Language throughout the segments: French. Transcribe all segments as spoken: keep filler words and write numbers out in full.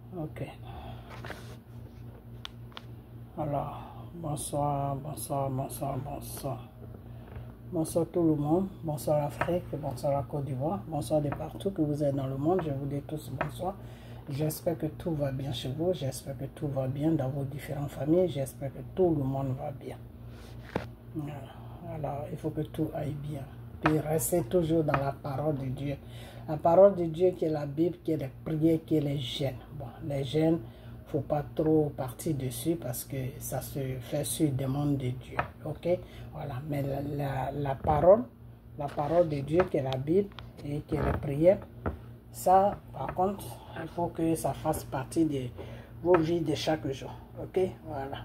Ok. Alors, bonsoir, bonsoir, bonsoir, bonsoir. Bonsoir tout le monde. Bonsoir l'Afrique, bonsoir la Côte d'Ivoire. Bonsoir de partout que vous êtes dans le monde. Je vous dis tous bonsoir. J'espère que tout va bien chez vous. J'espère que tout va bien dans vos différentes familles. J'espère que tout le monde va bien. Voilà. Alors, il faut que tout aille bien. Puis restez toujours dans la parole de Dieu. La parole de Dieu qui est la Bible, qui est les prières, qui est les jeûnes. Bon, les jeûnes, il ne faut pas trop partir dessus parce que ça se fait sur demande de Dieu. Ok? Voilà. Mais la, la, la parole, la parole de Dieu qui est la Bible et qui est les prières, ça, par contre, il faut que ça fasse partie de vos vies de chaque jour. Ok? Voilà.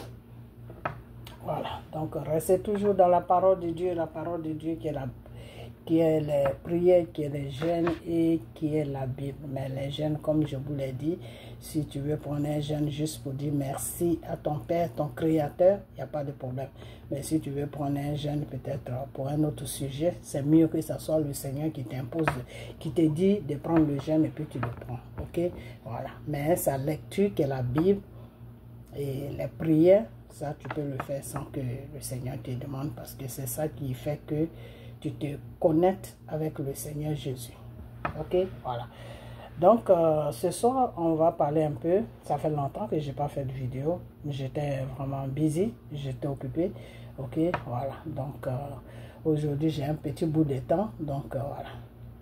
Voilà. Donc, restez toujours dans la parole de Dieu, la parole de Dieu qui est la qui est les prières, qui est les jeûnes et qui est la Bible. Mais les jeûnes, comme je vous l'ai dit, si tu veux prendre un jeûne juste pour dire merci à ton Père, ton Créateur, il n'y a pas de problème. Mais si tu veux prendre un jeûne peut-être pour un autre sujet, c'est mieux que ce soit le Seigneur qui t'impose, qui te dit de prendre le jeûne et puis tu le prends. Ok? Voilà. Mais sa lecture qui est la Bible et les prières, ça tu peux le faire sans que le Seigneur te demande parce que c'est ça qui fait que tu te connectes avec le Seigneur Jésus. Ok, voilà. Donc, euh, ce soir, on va parler un peu. Ça fait longtemps que je n'ai pas fait de vidéo. J'étais vraiment busy. J'étais occupé. Ok, voilà. Donc, euh, aujourd'hui, j'ai un petit bout de temps. Donc, euh, voilà.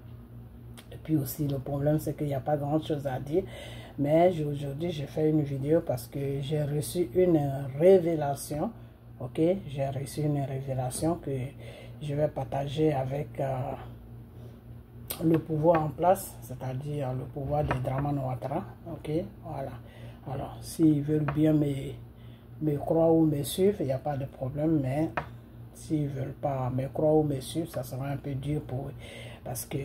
Et puis aussi, le problème, c'est qu'il n'y a pas grand-chose à dire. Mais aujourd'hui, j'ai fait une vidéo parce que j'ai reçu une révélation. Ok, j'ai reçu une révélation que je vais partager avec euh, le pouvoir en place, c'est-à-dire le pouvoir de Dramane Ouattara. Ok, voilà. Alors, s'ils veulent bien me, me croire ou me suivre, il n'y a pas de problème, mais s'ils ne veulent pas me croire ou me suivre, ça sera un peu dur pour eux. Parce que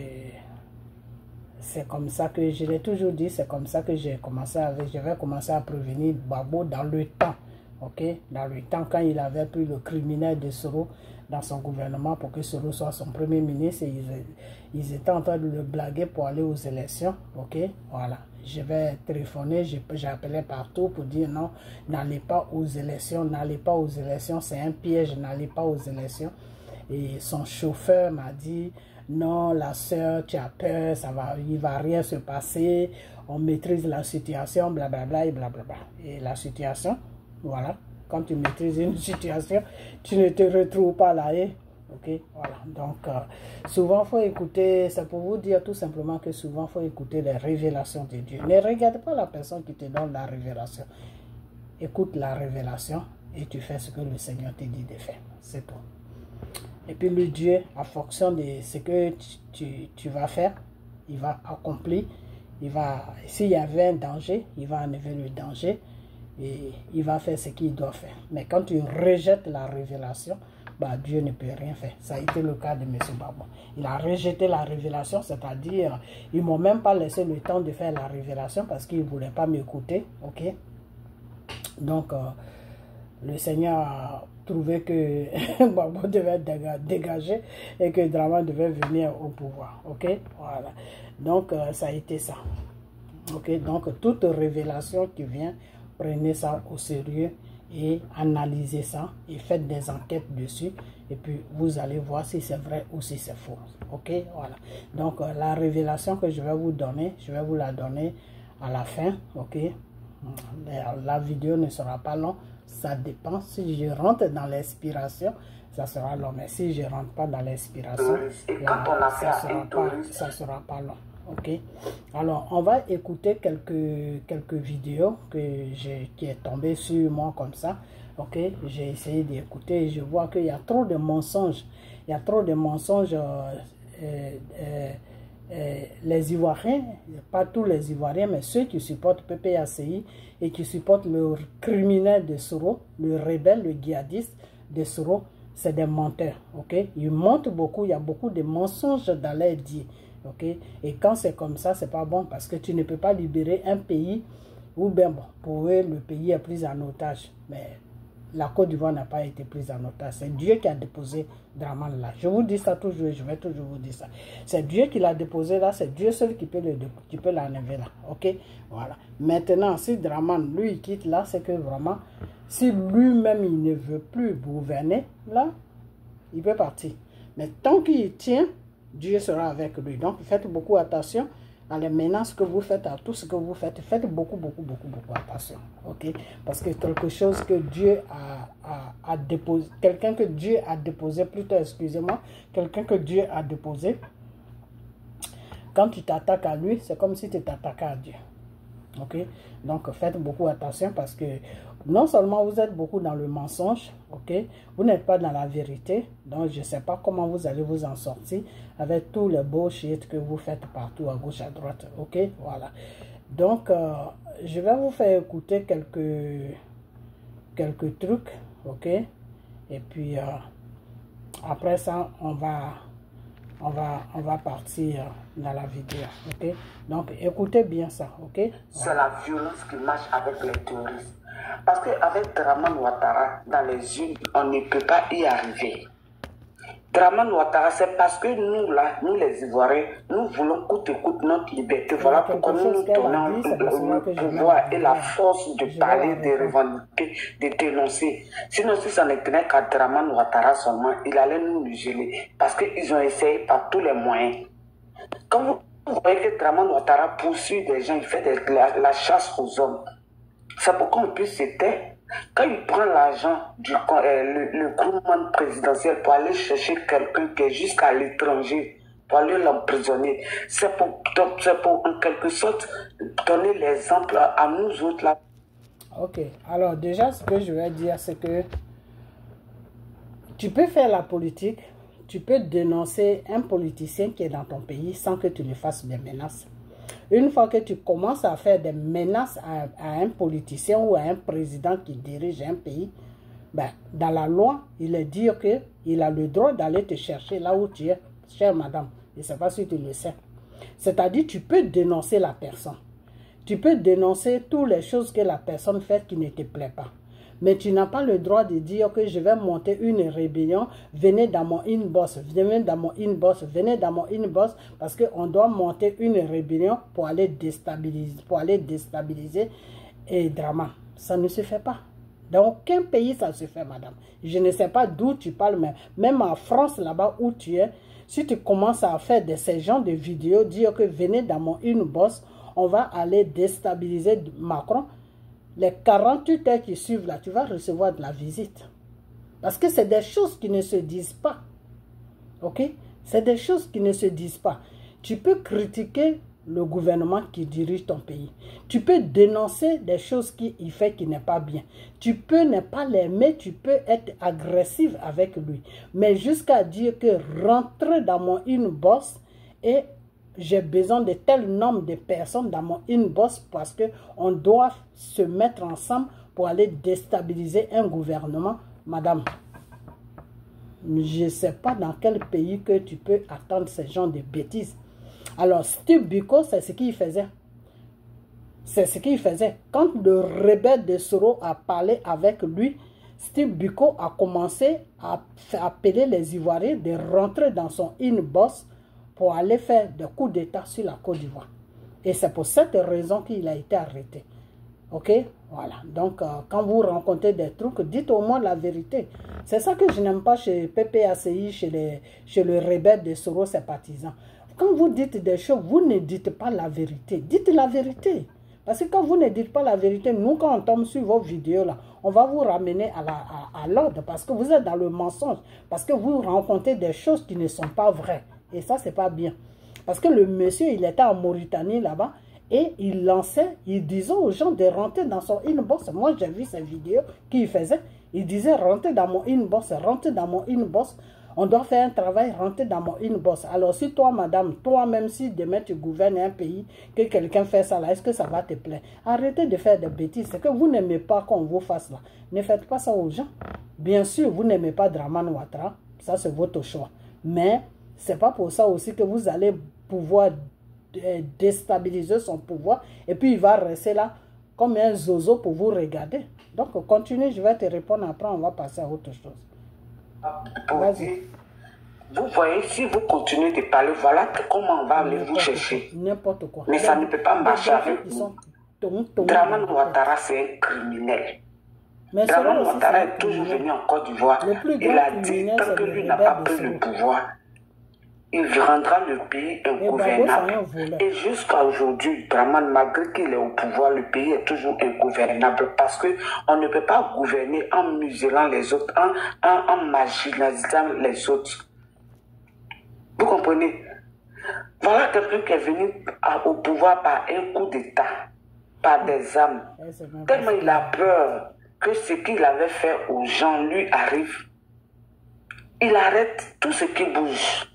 c'est comme ça que, je l'ai toujours dit, c'est comme ça que j'ai commencé avec, je vais commencer à prévenir Gbagbo dans le temps. Ok, dans le temps quand il avait pris le criminel de Soro dans son gouvernement pour que Soro soit son premier ministre, et ils, ils étaient en train de le blaguer pour aller aux élections. Ok, voilà. Je vais téléphoner, j'appelais partout pour dire non, n'allez pas aux élections, n'allez pas aux élections, c'est un piège, n'allez pas aux élections. Et son chauffeur m'a dit non, la soeur, tu as peur, ça va, il ne va rien se passer, on maîtrise la situation, blablabla et blablabla. Et la situation, voilà, quand tu maîtrises une situation, tu ne te retrouves pas là. Et, ok, voilà. Donc, euh, souvent, il faut écouter, c'est pour vous dire tout simplement que souvent, il faut écouter les révélations de Dieu. Ne regarde pas la personne qui te donne la révélation. Écoute la révélation et tu fais ce que le Seigneur te dit de faire. C'est tout. Et puis, le Dieu, en fonction de ce que tu, tu, tu vas faire, il va accomplir. Il va, s'il y avait un danger, il va enlever le danger. Et il va faire ce qu'il doit faire. Mais quand tu rejettes la révélation, bah, Dieu ne peut rien faire. Ça a été le cas de M. Gbagbo. Il a rejeté la révélation, c'est-à-dire, ils ne m'ont même pas laissé le temps de faire la révélation parce qu'ils ne voulaient pas m'écouter. Ok? Donc, euh, le Seigneur a trouvé que Gbagbo devait être dégagé et que Dramane devait venir au pouvoir. Ok? Voilà. Donc, euh, ça a été ça. Ok? Donc, toute révélation qui vient, prenez ça au sérieux et analysez ça et faites des enquêtes dessus et puis vous allez voir si c'est vrai ou si c'est faux. Ok, voilà. Donc euh, la révélation que je vais vous donner, je vais vous la donner à la fin. Ok, la, la vidéo ne sera pas longue, ça dépend. Si je rentre dans l'inspiration, ça sera long, mais si je ne rentre pas dans l'inspiration, ça sera pas, ça sera pas long. Ok, alors on va écouter quelques quelques vidéos que j'ai qui est tombé sur moi comme ça. Ok, j'ai essayé d'écouter et je vois qu'il y a trop de mensonges. Il y a trop de mensonges. Euh, euh, euh, euh, les Ivoiriens, pas tous les Ivoiriens, mais ceux qui supportent P P A C I et qui supportent le criminel de Soro, le rebelle, le djihadiste de Soro, c'est des menteurs. Ok, ils mentent beaucoup. Il y a beaucoup de mensonges dans leur dit. Ok, et quand c'est comme ça, c'est pas bon parce que tu ne peux pas libérer un pays où, ben bon, pour eux, le pays est pris en otage. Mais la Côte d'Ivoire n'a pas été prise en otage. C'est Dieu qui a déposé Dramane là. Je vous dis ça toujours et je vais toujours vous dire ça. C'est Dieu qui l'a déposé là, c'est Dieu seul qui peut le qui peut l'enlever là. Ok? Voilà. Maintenant, si Dramane, lui, il quitte là, c'est que vraiment, si lui-même, il ne veut plus gouverner, là, il peut partir. Mais tant qu'il tient, Dieu sera avec lui. Donc, faites beaucoup attention à les menaces que vous faites, à tout ce que vous faites. Faites beaucoup, beaucoup, beaucoup, beaucoup attention. Ok? Parce que quelque chose que Dieu a, a, a déposé, quelqu'un que Dieu a déposé, plutôt, excusez-moi, quelqu'un que Dieu a déposé, quand tu t'attaques à lui, c'est comme si tu t'attaquais à Dieu. Ok? Donc, faites beaucoup attention parce que non seulement vous êtes beaucoup dans le mensonge, ok? Vous n'êtes pas dans la vérité. Donc, je ne sais pas comment vous allez vous en sortir avec tous les bullshit que vous faites partout à gauche, à droite. Ok? Voilà. Donc, euh, je vais vous faire écouter quelques, quelques trucs, ok? Et puis, euh, après ça, on va... On va, on va partir dans la vidéo, ok? Donc, écoutez bien ça, ok? C'est la violence qui marche avec les terroristes. Parce qu'avec Dramane Ouattara, dans les urnes, on ne peut pas y arriver. Dramane Ouattara, c'est parce que nous, là, nous les Ivoiriens, nous voulons coûte et coûte notre liberté. Voilà pourquoi nous nous donnons le pouvoir et la force de parler, de revendiquer, de dénoncer. Sinon, si ça ne tenait qu'à Dramane Ouattara seulement, il allait nous le geler. Parce qu'ils ont essayé par tous les moyens. Quand vous voyez que Dramane Ouattara poursuit des gens, il fait de la, la chasse aux hommes. C'est pourquoi on peut se taire. Quand il prend l'argent du euh, le, le gouvernement présidentiel pour aller chercher quelqu'un qui est jusqu'à l'étranger, pour aller l'emprisonner, c'est pour, pour en quelque sorte donner l'exemple à nous autres là. Ok, alors déjà ce que je vais dire c'est que tu peux faire la politique, tu peux dénoncer un politicien qui est dans ton pays sans que tu lui fasses des menaces. Une fois que tu commences à faire des menaces à, à un politicien ou à un président qui dirige un pays, ben, dans la loi, il est dit qu'il a le droit d'aller te chercher là où tu es, chère madame. Je ne sais pas si tu le sais. C'est-à-dire, tu peux dénoncer la personne. Tu peux dénoncer toutes les choses que la personne fait qui ne te plaît pas. Mais tu n'as pas le droit de dire que je vais monter une rébellion, venez dans mon inbox, venez dans mon inbox, venez dans mon inbox, parce qu'on doit monter une rébellion pour aller déstabiliser, pour aller déstabiliser et Dramane. Ça ne se fait pas. Dans aucun pays, ça se fait, madame. Je ne sais pas d'où tu parles, mais même en France, là-bas où tu es, si tu commences à faire de ces genres de vidéos, dire que venez dans mon inbox, on va aller déstabiliser Macron, les quarante-huit heures qui suivent là, tu vas recevoir de la visite. Parce que c'est des choses qui ne se disent pas. Ok? C'est des choses qui ne se disent pas. Tu peux critiquer le gouvernement qui dirige ton pays. Tu peux dénoncer des choses qu'il fait qui n'est pas bien. Tu peux ne pas l'aimer, tu peux être agressif avec lui. Mais jusqu'à dire que rentrer dans mon inbox et j'ai besoin de tel nombre de personnes dans mon inbox parce qu'on doit se mettre ensemble pour aller déstabiliser un gouvernement. Madame, je ne sais pas dans quel pays que tu peux attendre ce genre de bêtises. Alors, Steve Biko, c'est ce qu'il faisait. C'est ce qu'il faisait. Quand le rebelle de Soro a parlé avec lui, Steve Biko a commencé à appeler les Ivoiriens de rentrer dans son inbox pour aller faire des coups d'État sur la Côte d'Ivoire. Et c'est pour cette raison qu'il a été arrêté. Ok? Voilà. Donc, euh, quand vous rencontrez des trucs, dites au moins la vérité. C'est ça que je n'aime pas chez P P A C I, chez, les, chez le rebelle de Soro, ses partisans. Quand vous dites des choses, vous ne dites pas la vérité. Dites la vérité. Parce que quand vous ne dites pas la vérité, nous, quand on tombe sur vos vidéos, là, on va vous ramener à l'ordre à, à l'ordre parce que vous êtes dans le mensonge. Parce que vous rencontrez des choses qui ne sont pas vraies. Et ça, c'est pas bien. Parce que le monsieur, il était en Mauritanie là-bas et il lançait, il disait aux gens de rentrer dans son inbox. Moi, j'ai vu ces vidéos qu'il faisait. Il disait, rentrez dans mon inbox, rentrez dans mon inbox. On doit faire un travail, rentrer dans mon inbox. Alors, si toi, madame, toi-même, si demain tu gouvernes un pays, que quelqu'un fait ça là, est-ce que ça va te plaire? Arrêtez de faire des bêtises. C'est que vous n'aimez pas qu'on vous fasse là. Ne faites pas ça aux gens. Bien sûr, vous n'aimez pas Dramane Ouattara. Ça, c'est votre choix. Mais c'est pas pour ça aussi que vous allez pouvoir déstabiliser son pouvoir et puis il va rester là comme un zozo pour vous regarder. Donc, continue, je vais te répondre après, on va passer à autre chose. Vas-y. Vous voyez, si vous continuez de parler, voilà comment on va aller vous chercher. N'importe quoi. Mais ça ne peut pas marcher avec vous. Draman Ouattara, c'est un criminel. Draman Ouattara est toujours venu en Côte d'Ivoire. Il a dit, tant que lui n'a pas pris le pouvoir, il rendra le pays ingouvernable. Et jusqu'à aujourd'hui, Draman, malgré qu'il est au pouvoir, le pays est toujours ingouvernable parce qu'on ne peut pas gouverner en muselant les autres, en, en, en marginalisant les autres. Vous comprenez? Voilà quelqu'un qui est venu à, au pouvoir par un coup d'État, par des armes. Tellement il a peur que ce qu'il avait fait aux gens lui arrive. Il arrête tout ce qui bouge.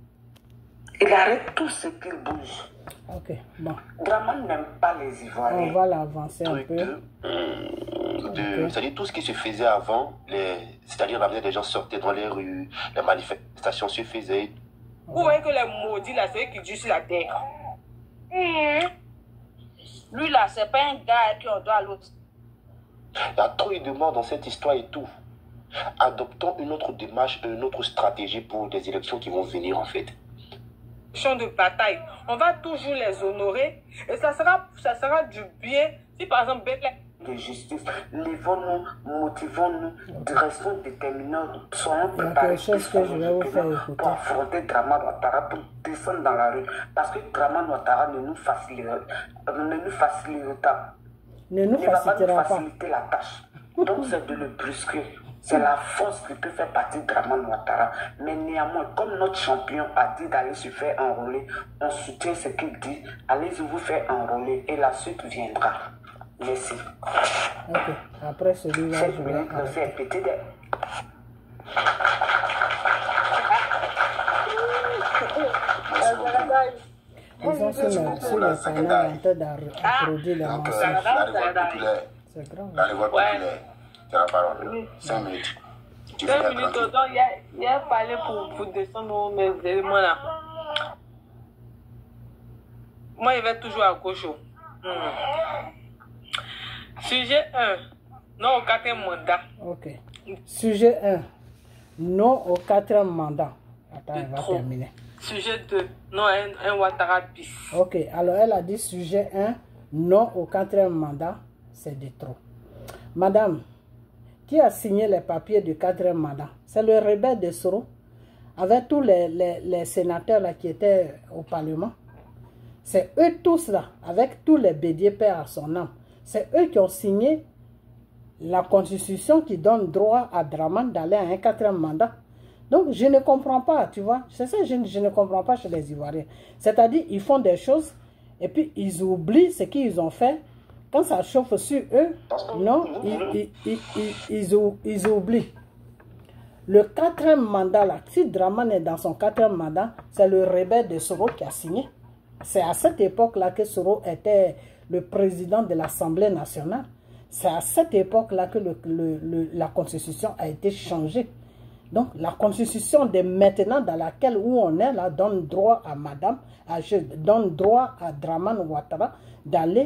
Il arrête tout ce qui bouge. Ok, bon. Draman n'aime pas les Ivoiriens. On va l'avancer un peu. De, de, okay. C'est-à-dire tout ce qui se faisait avant, c'est-à-dire ramener les gens sortaient dans les rues, les manifestations se faisaient. Vous voyez que les maudits là, c'est eux qui durent sur la terre. Mmh. Lui là, c'est pas un gars qui on doit à l'autre. Il y a trop de morts dans cette histoire et tout. Adoptons une autre démarche, une autre stratégie pour des élections qui vont venir en fait. Champ de bataille, on va toujours les honorer et ça sera, ça sera du bien si par exemple de justice, levons-nous, motivons-nous, restons déterminants, soyons préparés que je vais vous faire pour affronter Draman Ouattara, pour descendre dans la rue, parce que Draman Ouattara ne nous facilitera, ne nous facilitera, ne nous ne va pas nous facilitera faciliter la tâche. Donc c'est de le brusquer. C'est la force qui peut faire partie de Draman Ouattara. Mais néanmoins, comme notre champion a dit d'aller se faire enrôler, on soutient ce qu'il dit. Allez-y vous faire enrôler et la suite viendra. Merci. Ok. Après celui-là, je vais arrêter. Petit de... Ils ont sur le, sur le canal en train d'applaudir les morceaux. C'est grave. Allez voir populaire. C'est la parole. cinq minutes. cinq minutes, donc il y a parlé pour, pour descendre mes éléments là. Moi, il va toujours à gauche. Hmm. Sujet un. Non au quatrième mandat. Ok. Sujet un. Non au quatrième mandat. Attends, elle va terminer. Sujet deux. Non, un, un Ouattara bis. Ok. Alors, elle a dit sujet un. Non au quatrième mandat. C'est de trop. Madame, qui a signé les papiers du quatrième mandat? C'est le rebelle de Soro. Avec tous les, les, les sénateurs là qui étaient au Parlement. C'est eux tous là. Avec tous les bédiers père à son âme. C'est eux qui ont signé la constitution qui donne droit à Draman d'aller à un quatrième mandat. Donc, je ne comprends pas, tu vois. C'est ça, je, je ne comprends pas chez les Ivoiriens. C'est-à-dire, ils font des choses et puis ils oublient ce qu'ils ont fait. Quand ça chauffe sur eux, non, ils, ils, ils, ils, ils oublient. Le quatrième mandat, là, si Draman est dans son quatrième mandat, c'est le rebelle de Soro qui a signé. C'est à cette époque-là que Soro était le président de l'Assemblée nationale. C'est à cette époque-là que le, le, le, la constitution a été changée. Donc, la constitution de maintenant, dans laquelle où on est, là, donne droit à madame, à, donne droit à Draman Ouattara d'aller,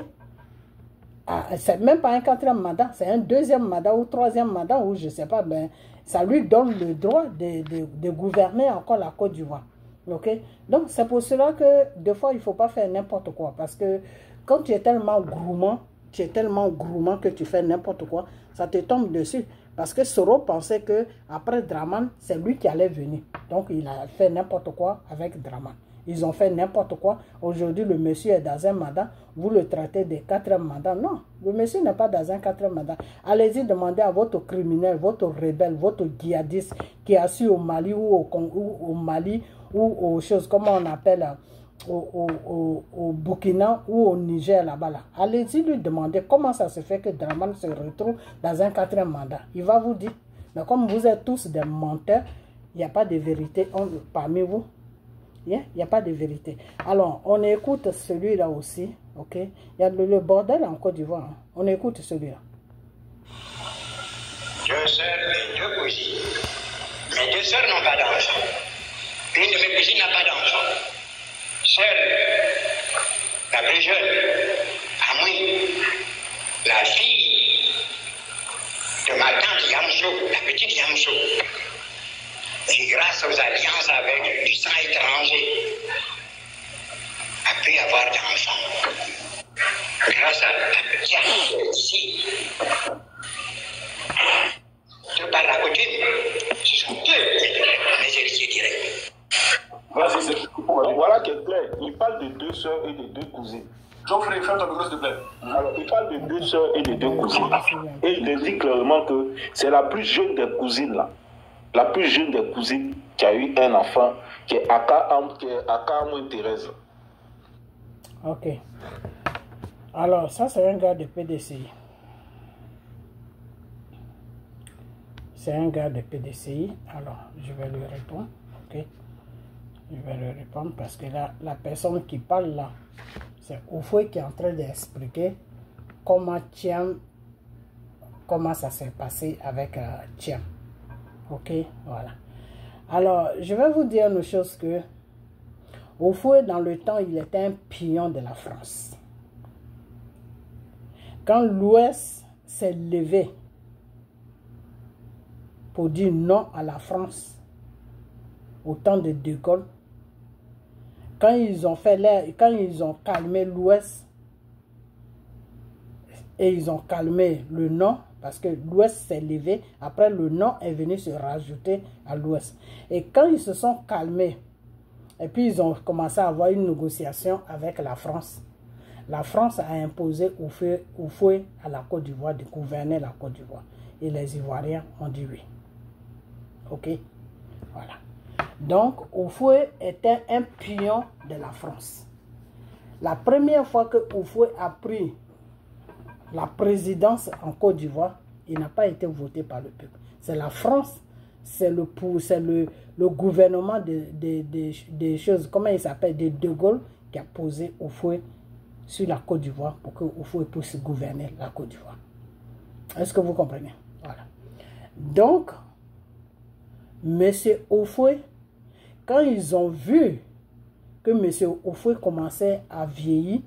c'est même pas un quatrième mandat, c'est un deuxième mandat ou troisième mandat, ou je ne sais pas, ben, ça lui donne le droit de, de, de gouverner encore la Côte d'Ivoire. Okay? Donc, c'est pour cela que, des fois, il ne faut pas faire n'importe quoi, parce que quand tu es tellement gourmand, tu es tellement gourmand que tu fais n'importe quoi, ça te tombe dessus. Parce que Soro pensait que après Draman, c'est lui qui allait venir. Donc, il a fait n'importe quoi avec Draman. Ils ont fait n'importe quoi. Aujourd'hui, le monsieur est dans un mandat. Vous le traitez de quatrième mandat. Non, le monsieur n'est pas dans un quatrième mandat. Allez-y demander à votre criminel, votre rebelle, votre djihadiste qui est assis au Mali ou au, ou au Mali ou aux choses, comment on appelle, au, au, au, au Burkina ou au Niger là-bas. Là. Allez-y lui demander comment ça se fait que Draman se retrouve dans un quatrième mandat. Il va vous dire. Mais comme vous êtes tous des menteurs, il n'y a pas de vérité parmi vous. Il yeah? n'y a pas de vérité. Alors, on écoute celui-là aussi. Ok? Il y a le, le bordel en Côte d'Ivoire. Hein. On écoute celui-là. Deux sœurs et deux cousines. Mes deux sœurs n'ont pas d'enfant. Une de mes cousines n'a pas d'enfant. Seule, la plus jeune, à moi, Tiens, ici. De par la coutume, ce sont deux mes héritiers directs. Voilà qui est clair. Il parle de deux sœurs et de deux cousines. Geoffrey, ferme ton micro, s'il te plaît. Alors, il parle de deux sœurs et de deux cousines. Et il dit clairement que c'est la plus jeune des cousines, là. La plus jeune des cousines qui a eu un enfant, qui est Aka Amoué Thérèse. Ok. Alors, ça, c'est un gars de P D C I. C'est un gars de P D C I. Alors, je vais lui répondre. Ok. Je vais lui répondre parce que là, la personne qui parle là, c'est Oufoué qui est en train d'expliquer comment Thiam, comment ça s'est passé avec euh, Thiam. Ok, voilà. Alors, je vais vous dire une chose que Oufoué, dans le temps, il était un pion de la France. Quand l'Ouest s'est levé pour dire non à la France, au temps de De Gaulle, quand ils ont fait l'air, quand ils ont calmé l'Ouest et ils ont calmé le non, parce que l'Ouest s'est levé, après le non est venu se rajouter à l'Ouest. Et quand ils se sont calmés, et puis ils ont commencé à avoir une négociation avec la France, la France a imposé Oufoué à la Côte d'Ivoire de gouverner la Côte d'Ivoire. Et les Ivoiriens ont dit oui. Ok? Voilà. Donc, Oufoué était un pion de la France. La première fois que Oufoué a pris la présidence en Côte d'Ivoire, il n'a pas été voté par le peuple. C'est la France, c'est le, le, le gouvernement des de, de, de choses, comment il s'appelle, de De Gaulle, qui a posé Oufoué sur la Côte d'Ivoire pour que Oufoué puisse gouverner la Côte d'Ivoire. Est-ce que vous comprenez? Voilà. Donc, M. Oufoué, quand ils ont vu que M. Oufoué commençait à vieillir,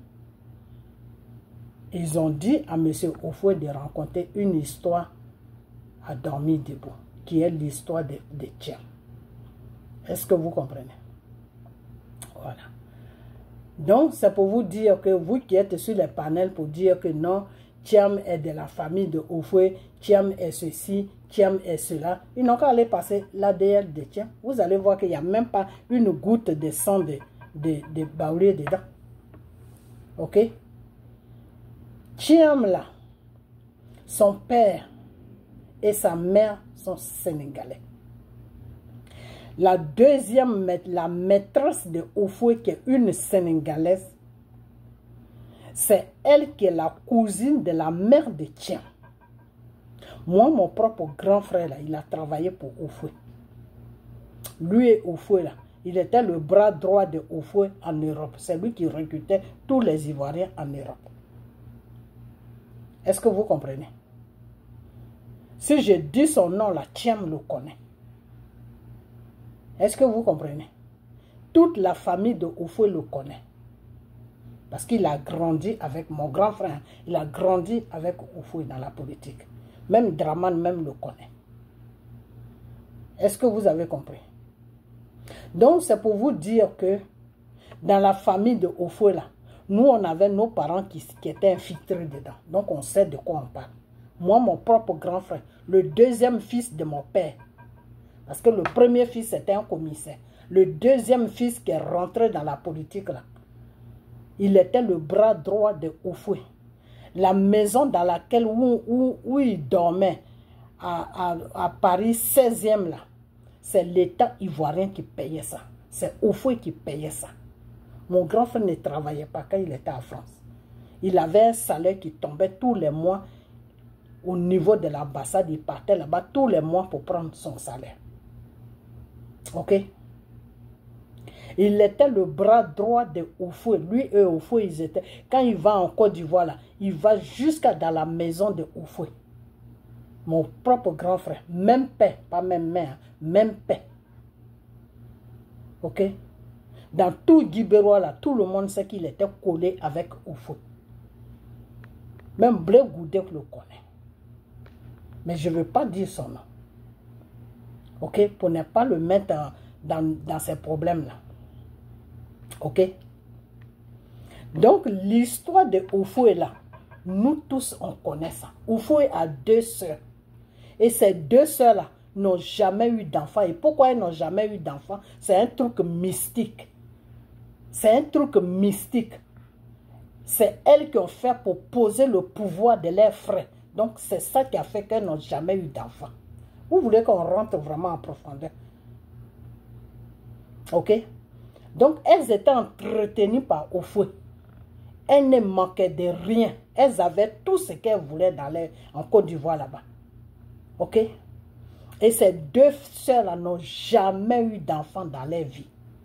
ils ont dit à M. Oufoué de rencontrer une histoire à dormir debout, qui est l'histoire de, de Thiam. Est-ce que vous comprenez? Voilà. Donc, c'est pour vous dire que vous qui êtes sur les panels pour dire que non, Thiam est de la famille de Oufoué, Thiam est ceci, Thiam est cela. Ils n'ont qu'à aller passer l'A D N de Thiam. Vous allez voir qu'il n'y a même pas une goutte de sang de, de, de Baoulé dedans. Ok? Thiam là, son père et sa mère sont sénégalais. La deuxième, la maîtresse de Oufoué, qui est une sénégalaise, c'est elle qui est la cousine de la mère de Thiam. Moi, mon propre grand frère, là, il a travaillé pour Oufoué. Lui et Oufoué, là, il était le bras droit de Oufoué en Europe. C'est lui qui recrutait tous les Ivoiriens en Europe. Est-ce que vous comprenez? Si je dis son nom, la Thiam le connaît. Est-ce que vous comprenez? Toute la famille de Oufoué le connaît. Parce qu'il a grandi avec mon grand frère. Il a grandi avec Oufoué dans la politique. Même Draman même le connaît. Est-ce que vous avez compris? Donc, c'est pour vous dire que dans la famille de Oufoué, là, nous, on avait nos parents qui, qui étaient infiltrés dedans. Donc, on sait de quoi on parle. Moi, mon propre grand frère, le deuxième fils de mon père, parce que le premier fils, c'était un commissaire. Le deuxième fils qui est rentré dans la politique, là, il était le bras droit de Oufoué. La maison dans laquelle où, où, où il dormait, à, à, à Paris seizième, là, c'est l'État ivoirien qui payait ça. C'est Oufoué qui payait ça. Mon grand frère ne travaillait pas quand il était en France. Il avait un salaire qui tombait tous les mois au niveau de l'ambassade. Il partait là-bas tous les mois pour prendre son salaire. Ok? Il était le bras droit de Oufoué. Lui et Oufoué, ils étaient... Quand il va en Côte d'Ivoire, là, il va jusqu'à dans la maison de Oufoué. Mon propre grand frère. Même père, pas même mère. Même père. Ok? Dans tout Guibérois, là, tout le monde sait qu'il était collé avec Oufoué. Même Blé Goudek le connaît. Mais je ne veux pas dire son nom. Ok? Pour ne pas le mettre dans, dans, dans ces problèmes-là. Ok? Donc, l'histoire de Oufoué, là, Nous tous, on connaît ça. Oufoué a deux sœurs. Et ces deux sœurs-là n'ont jamais eu d'enfants. Et pourquoi elles n'ont jamais eu d'enfants? C'est un truc mystique. C'est un truc mystique. C'est elles qui ont fait pour poser le pouvoir de leurs frères. Donc, c'est ça qui a fait qu'elles n'ont jamais eu d'enfants. Vous voulez qu'on rentre vraiment en profondeur? Ok? Donc, elles étaient entretenues par Oufoué. Elles ne manquaient de rien. Elles avaient tout ce qu'elles voulaient dans leur, en Côte d'Ivoire là-bas. Ok? Et ces deux sœurs-là n'ont jamais eu d'enfants dans leur vie.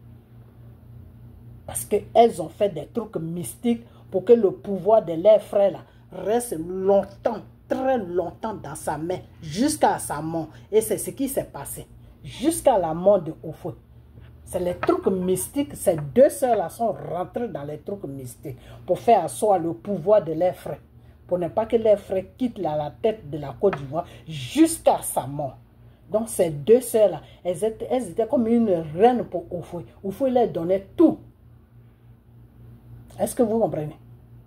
Parce qu'elles ont fait des trucs mystiques pour que le pouvoir de leurs frères là reste longtemps, très longtemps dans sa main, jusqu'à sa mort. Et c'est ce qui s'est passé. Jusqu'à la mort de Oufoué. C'est les trucs mystiques. Ces deux sœurs-là sont rentrées dans les trucs mystiques pour faire asseoir le pouvoir de leurs frères. Pour ne pas que leurs frères quittent la, la tête de la Côte d'Ivoire jusqu'à sa mort. Donc ces deux sœurs-là, elles étaient, elles étaient comme une reine pour Oufoué. Oufoué leur donnait tout. Est-ce que vous comprenez?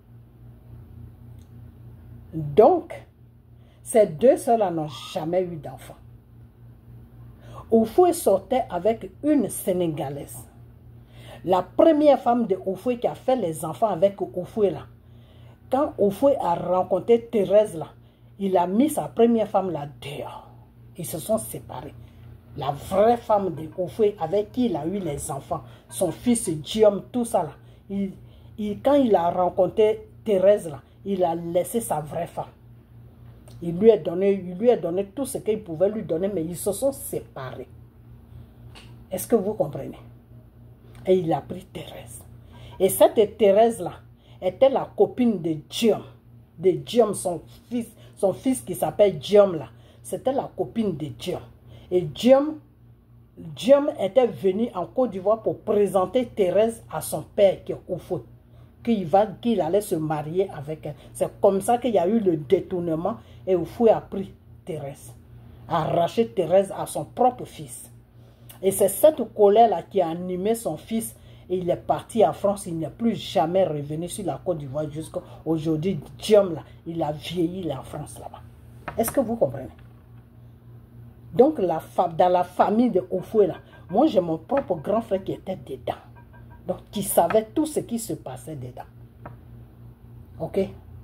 Donc, ces deux sœurs-là n'ont jamais eu d'enfant. Oufoué sortait avec une Sénégalaise. La première femme de Oufoué qui a fait les enfants avec Oufoué là. Quand Oufoué a rencontré Thérèse là, il a mis sa première femme là dehors. Ils se sont séparés. La vraie femme de Oufoué avec qui il a eu les enfants, son fils Guillaume, tout ça là. Il, il, quand il a rencontré Thérèse là, il a laissé sa vraie femme. Il lui a donné, il lui a donné tout ce qu'il pouvait lui donner, mais ils se sont séparés. Est-ce que vous comprenez? Et il a pris Thérèse. Et cette Thérèse-là était la copine de Guillaume. De Guillaume, son fils, son fils qui s'appelle Guillaume là. C'était la copine de Guillaume. Et Guillaume, Guillaume était venu en Côte d'Ivoire pour présenter Thérèse à son père qui est Oufoué. Qu'il va, qu'il allait se marier avec elle. C'est comme ça qu'il y a eu le détournement et Oufoué a pris Thérèse, a arraché Thérèse à son propre fils. Et c'est cette colère-là qui a animé son fils et il est parti en France. Il n'est plus jamais revenu sur la Côte d'Ivoire jusqu'à aujourd'hui. Guillaume, là, il a vieilli là, en France là-bas. Est-ce que vous comprenez? Donc, la, dans la famille de Oufoué, là, moi j'ai mon propre grand frère qui était dedans. Donc, qui savait tout ce qui se passait dedans. Ok?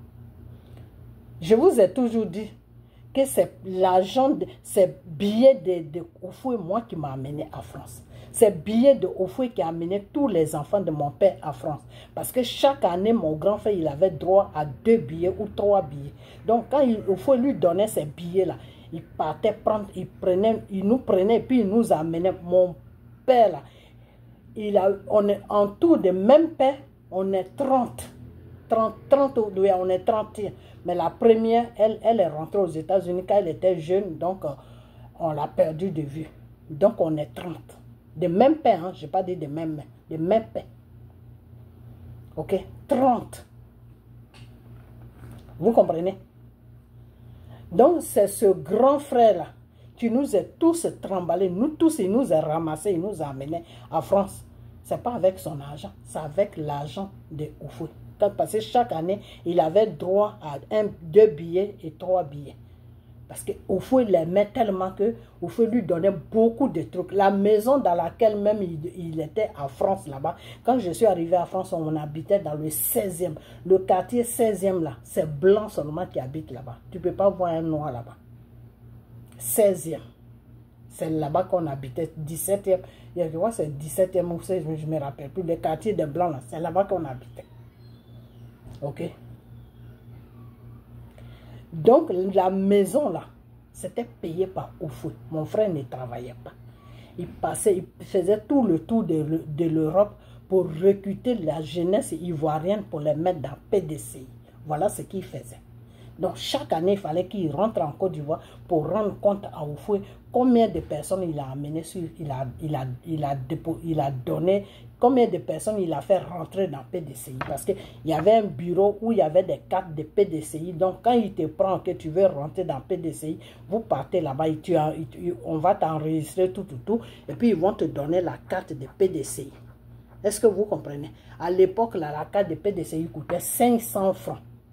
Je vous ai toujours dit que c'est l'argent, ces billets de, de Oufoué, moi, qui m'a amené à France. C'est billets de Oufoué qui a amené tous les enfants de mon père à France. Parce que chaque année, mon grand frère, il avait droit à deux billets ou trois billets. Donc, quand il, Oufoué lui donnait ces billets-là, il partait prendre, il, prenait, il nous prenait et puis il nous amenait. Mon père, là, il a, on est en tout de même père, on est trente. trente, trente, oui, on est trente. Mais la première, elle, elle est rentrée aux États-Unis quand elle était jeune, donc euh, on l'a perdue de vue. Donc on est trente. De même père, hein, je n'ai pas dit de même, de même père. Ok, trente. Vous comprenez? Donc c'est ce grand frère-là qui nous a tous tremballés, nous tous, il nous a ramassés, il nous a amenés en France. Ce n'est pas avec son argent, c'est avec l'argent de Oufoué. Parce que chaque année, il avait droit à un, deux billets et trois billets. Parce que Oufoué l'aimait tellement que Oufoué lui donnait beaucoup de trucs. La maison dans laquelle même il, il était en France là-bas, quand je suis arrivé à France, on habitait dans le seizième. Le quartier seizième là, c'est blanc seulement qui habite là-bas. Tu ne peux pas voir un noir là-bas. seizième. C'est là-bas qu'on habitait. dix-septième. Je crois que c'est dix-septième ou seize, je ne me rappelle plus. Le quartier de blanc là, c'est là-bas qu'on habitait. Ok? Donc, la maison là, c'était payé par Oufoué. Mon frère ne travaillait pas. Il passait, il faisait tout le tour de, de l'Europe pour recruter la jeunesse ivoirienne pour les mettre dans P D C I. Voilà ce qu'il faisait. Donc, chaque année, il fallait qu'il rentre en Côte d'Ivoire pour rendre compte à Oufoué combien de personnes il a amené sur, il a, il a, il a, dépo, il a donné, combien de personnes il a fait rentrer dans P D C I. Parce qu'il y avait un bureau où il y avait des cartes de P D C I. Donc, quand il te prend que tu veux rentrer dans P D C I, vous partez là-bas, on va t'enregistrer tout, tout, tout. Et puis, ils vont te donner la carte de P D C I. Est-ce que vous comprenez? À l'époque, la carte de P D C I coûtait cinq cents francs.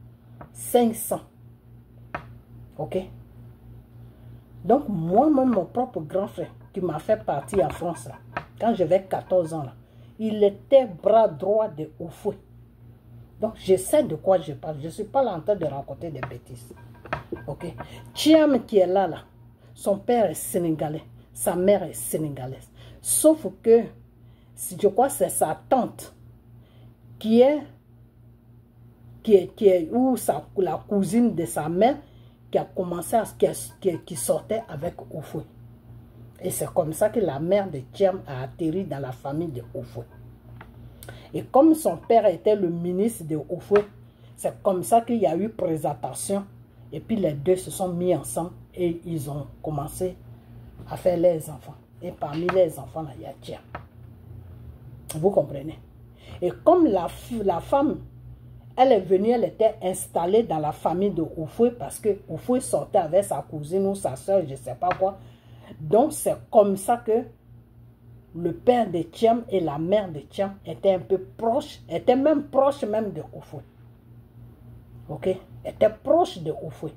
cinq cents. Ok? Donc, moi-même, mon propre grand frère, qui m'a fait partir en France, là, quand j'avais quatorze ans, là, il était bras droit de Oufoué. Donc, je sais de quoi je parle. Je ne suis pas là en train de raconter des bêtises. Ok? Thiam qui est là, là, son père est sénégalais, sa mère est sénégalaise. Sauf que, je crois que c'est sa tante qui est, qui est, qui est ou sa, la cousine de sa mère qui a commencé à, qui, qui, qui sortait avec Oufoué. Et c'est comme ça que la mère de Thiam a atterri dans la famille de Oufoué. Et comme son père était le ministre de Oufoué, c'est comme ça qu'il y a eu présentation. Et puis les deux se sont mis ensemble et ils ont commencé à faire les enfants. Et parmi les enfants, là, il y a Thiam. Vous comprenez? Et comme la, la femme, elle est venue, elle était installée dans la famille de Oufoué parce que Oufoué sortait avec sa cousine ou sa soeur, je ne sais pas quoi. Donc c'est comme ça que le père de Thiam et la mère de Thiam étaient un peu proches, étaient même proches même de Oufoué. Ok? Étaient proches de Oufoué.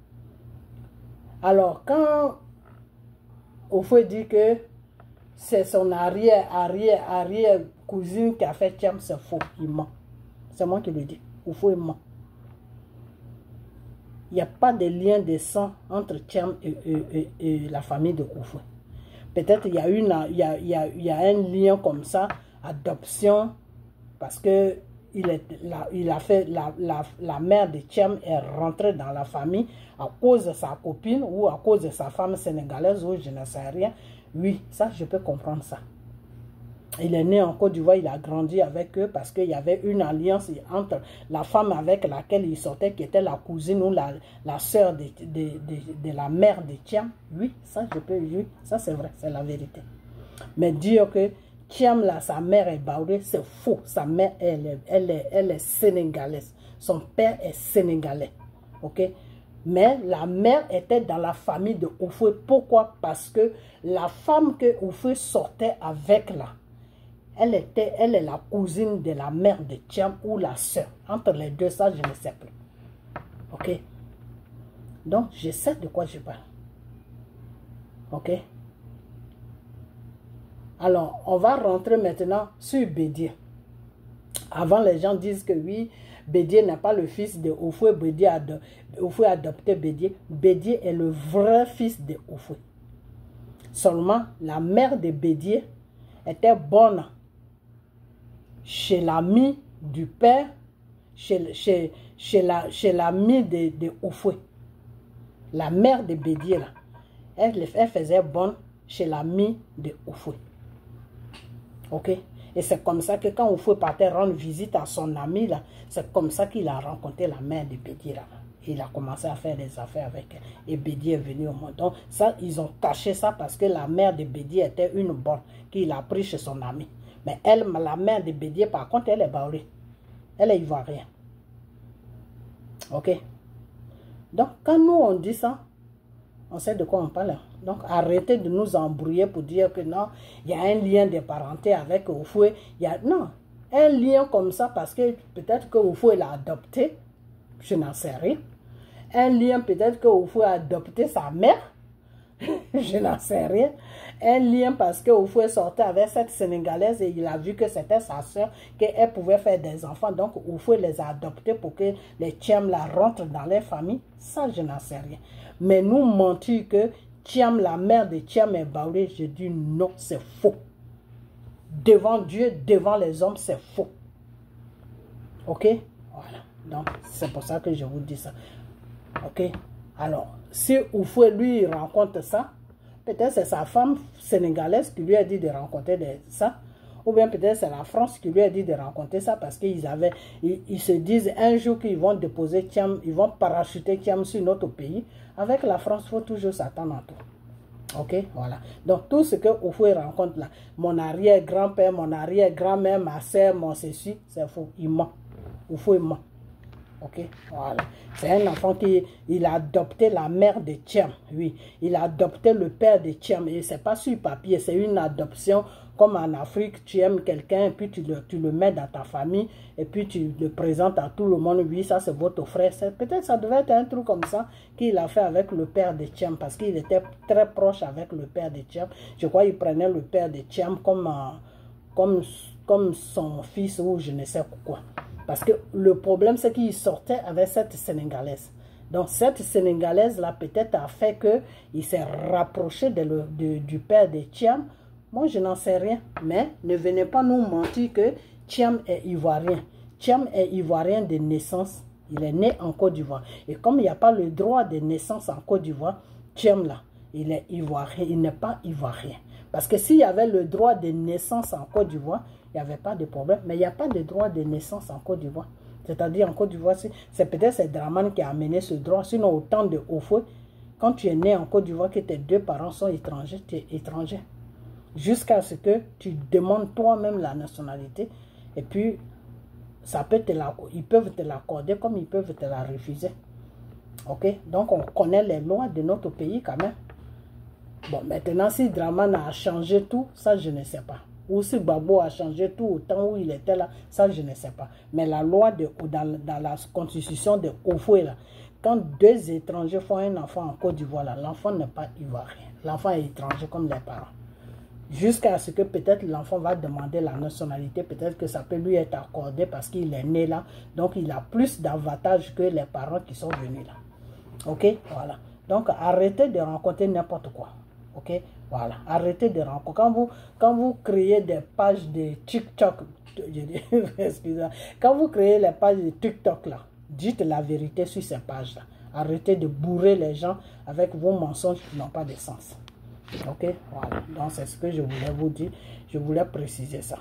Alors quand Oufoué dit que c'est son arrière, arrière, arrière cousine qui a fait Thiam, c'est faux, il ment. C'est moi qui le dis. Oufoué ment. Il n'y a pas de lien de sang entre Thiam et, et, et, et la famille de Oufoué. Peut-être il y a une, il y a, il y a, il y a un lien comme ça, adoption, parce que il, est, la, il a fait, la, la, la mère de Thiam est rentrée dans la famille à cause de sa copine ou à cause de sa femme sénégalaise ou je ne sais rien. Oui, ça je peux comprendre ça. Il est né en Côte d'Ivoire, il a grandi avec eux parce qu'il y avait une alliance entre la femme avec laquelle il sortait, qui était la cousine ou la, la soeur de, de, de, de la mère de Thiam. Oui, ça je peux, oui, ça c'est vrai, c'est la vérité. Mais dire que Thiam, là, sa mère est baourée, c'est faux. Sa mère, elle est, elle, est, elle est sénégalaise. Son père est sénégalais. Ok? Mais la mère était dans la famille de Oufoué. Pourquoi? Parce que la femme que Oufoué sortait avec là, Elle, était, elle est la cousine de la mère de Thiam ou la soeur. Entre les deux, ça, je ne sais plus. Ok? Donc, je sais de quoi je parle. Ok? Alors, on va rentrer maintenant sur Bédié. Avant, les gens disent que oui, Bédié n'est pas le fils de Oufoué. Bédié a, ado Oufoué a adopté Bédié. Bédié est le vrai fils de Oufoué. Seulement, la mère de Bédié était bonne chez l'ami du père, chez, chez, chez l'ami chez de, de Oufoué. La mère de Bédié, là, elle, elle faisait bonne chez l'ami de Oufoué. Ok? Et c'est comme ça que quand Oufoué partait rendre visite à son ami, là, c'est comme ça qu'il a rencontré la mère de Bédié, là. Il a commencé à faire des affaires avec elle. Et Bédié est venu au monde. Donc, ça, ils ont caché ça parce que la mère de Bédié était une bonne qu'il a pris chez son ami. Mais elle, la mère de Bédié, par contre, elle est baourée. Elle est ivoirienne. Ok? Donc, quand nous, on dit ça, on sait de quoi on parle. Donc, arrêtez de nous embrouiller pour dire que non, il y a un lien de parenté avec Oufoué. Il y a, non, un lien comme ça parce que peut-être que Oufoué l'a adopté. Je n'en sais rien. Un lien peut-être que Oufoué a adopté sa mère. Je n'en sais rien. Un lien parce que Oufoué sortait avec cette Sénégalaise et il a vu que c'était sa soeur, qu'elle pouvait faire des enfants. Donc Oufoué les a adoptés pour que les Thiam la rentrent dans leur famille. Ça, je n'en sais rien. Mais nous mentir que Thiam, la mère de Thiam est baourée, je dis non, c'est faux. Devant Dieu, devant les hommes, c'est faux. Ok? Voilà. Donc, c'est pour ça que je vous dis ça. Ok? Alors, si Oufoué, lui, il rencontre ça, peut-être c'est sa femme sénégalaise qui lui a dit de rencontrer des, ça. Ou bien peut-être c'est la France qui lui a dit de rencontrer ça parce qu'ils avaient, ils, ils se disent un jour qu'ils vont déposer Thiam, ils vont parachuter Thiam sur notre pays. Avec la France, il faut toujours s'attendre à tout. Ok, voilà. Donc tout ce que Oufoué rencontre là, mon arrière-grand-père, mon arrière-grand-mère, ma soeur, mon ceci, c'est faux. Il ment. Oufoué ment. Ok, voilà. C'est un enfant qui il a adopté la mère de Thiam. Oui, il a adopté le père de Thiam. Et c'est pas sur papier, c'est une adoption comme en Afrique, tu aimes quelqu'un, et puis tu le, tu le mets dans ta famille, et puis tu le présentes à tout le monde, oui, ça c'est votre frère. Peut-être ça devait être un truc comme ça qu'il a fait avec le père de Thiam, parce qu'il était très proche avec le père de Thiam. Je crois qu'il prenait le père de Thiam comme, euh, comme, comme son fils ou je ne sais quoi. Parce que le problème, c'est qu'il sortait avec cette Sénégalaise. Donc, cette Sénégalaise-là, peut-être, a fait qu'il s'est rapproché de le, de, du père de Thiam. Moi, je n'en sais rien. Mais ne venez pas nous mentir que Thiam est ivoirien. Thiam est ivoirien de naissance. Il est né en Côte d'Ivoire. Et comme il n'y a pas le droit de naissance en Côte d'Ivoire, Thiam, là, il est ivoirien. Il n'est pas ivoirien. Parce que s'il y avait le droit de naissance en Côte d'Ivoire, il n'y avait pas de problème. Mais il n'y a pas de droit de naissance en Côte d'Ivoire. C'est-à-dire en Côte d'Ivoire, c'est peut-être c'est Dramane qui a amené ce droit. Sinon, au temps de Houphouët, quand tu es né en Côte d'Ivoire, que tes deux parents sont étrangers, tu es étranger. Jusqu'à ce que tu demandes toi-même la nationalité. Et puis, ça peut te la, ils peuvent te l'accorder comme ils peuvent te la refuser. Ok? Donc, on connaît les lois de notre pays quand même. Bon, maintenant, si Dramane a changé tout, ça, je ne sais pas. Ou si Gbagbo a changé tout au temps où il était là, ça je ne sais pas. Mais la loi de, dans, dans la constitution de Houphouët, quand deux étrangers font un enfant en Côte d'Ivoire, l'enfant n'est pas ivoirien. L'enfant est étranger comme les parents. Jusqu'à ce que peut-être l'enfant va demander la nationalité, peut-être que ça peut lui être accordé parce qu'il est né là. Donc il a plus d'avantages que les parents qui sont venus là. Ok, voilà. Donc arrêtez de rencontrer n'importe quoi. Ok, voilà, arrêtez de rencontrer. Quand vous, quand vous créez des pages de TikTok, excusez-moi, quand vous créez les pages de TikTok là, dites la vérité sur ces pages là. Arrêtez de bourrer les gens avec vos mensonges qui n'ont pas de sens. Ok, voilà. Donc c'est ce que je voulais vous dire. Je voulais préciser ça.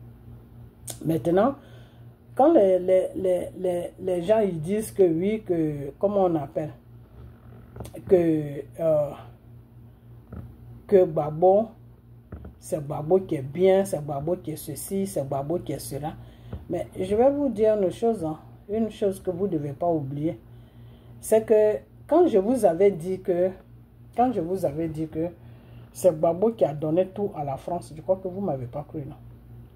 Maintenant, quand les, les, les, les, les gens ils disent que oui, que, comment on appelle, que... Euh, que Gbagbo, c'est Gbagbo qui est bien, c'est Gbagbo qui est ceci, c'est Gbagbo qui est cela. Mais je vais vous dire une chose, hein, une chose que vous ne devez pas oublier. C'est que quand je vous avais dit que, quand je vous avais dit que c'est Gbagbo qui a donné tout à la France, je crois que vous ne m'avez pas cru, non?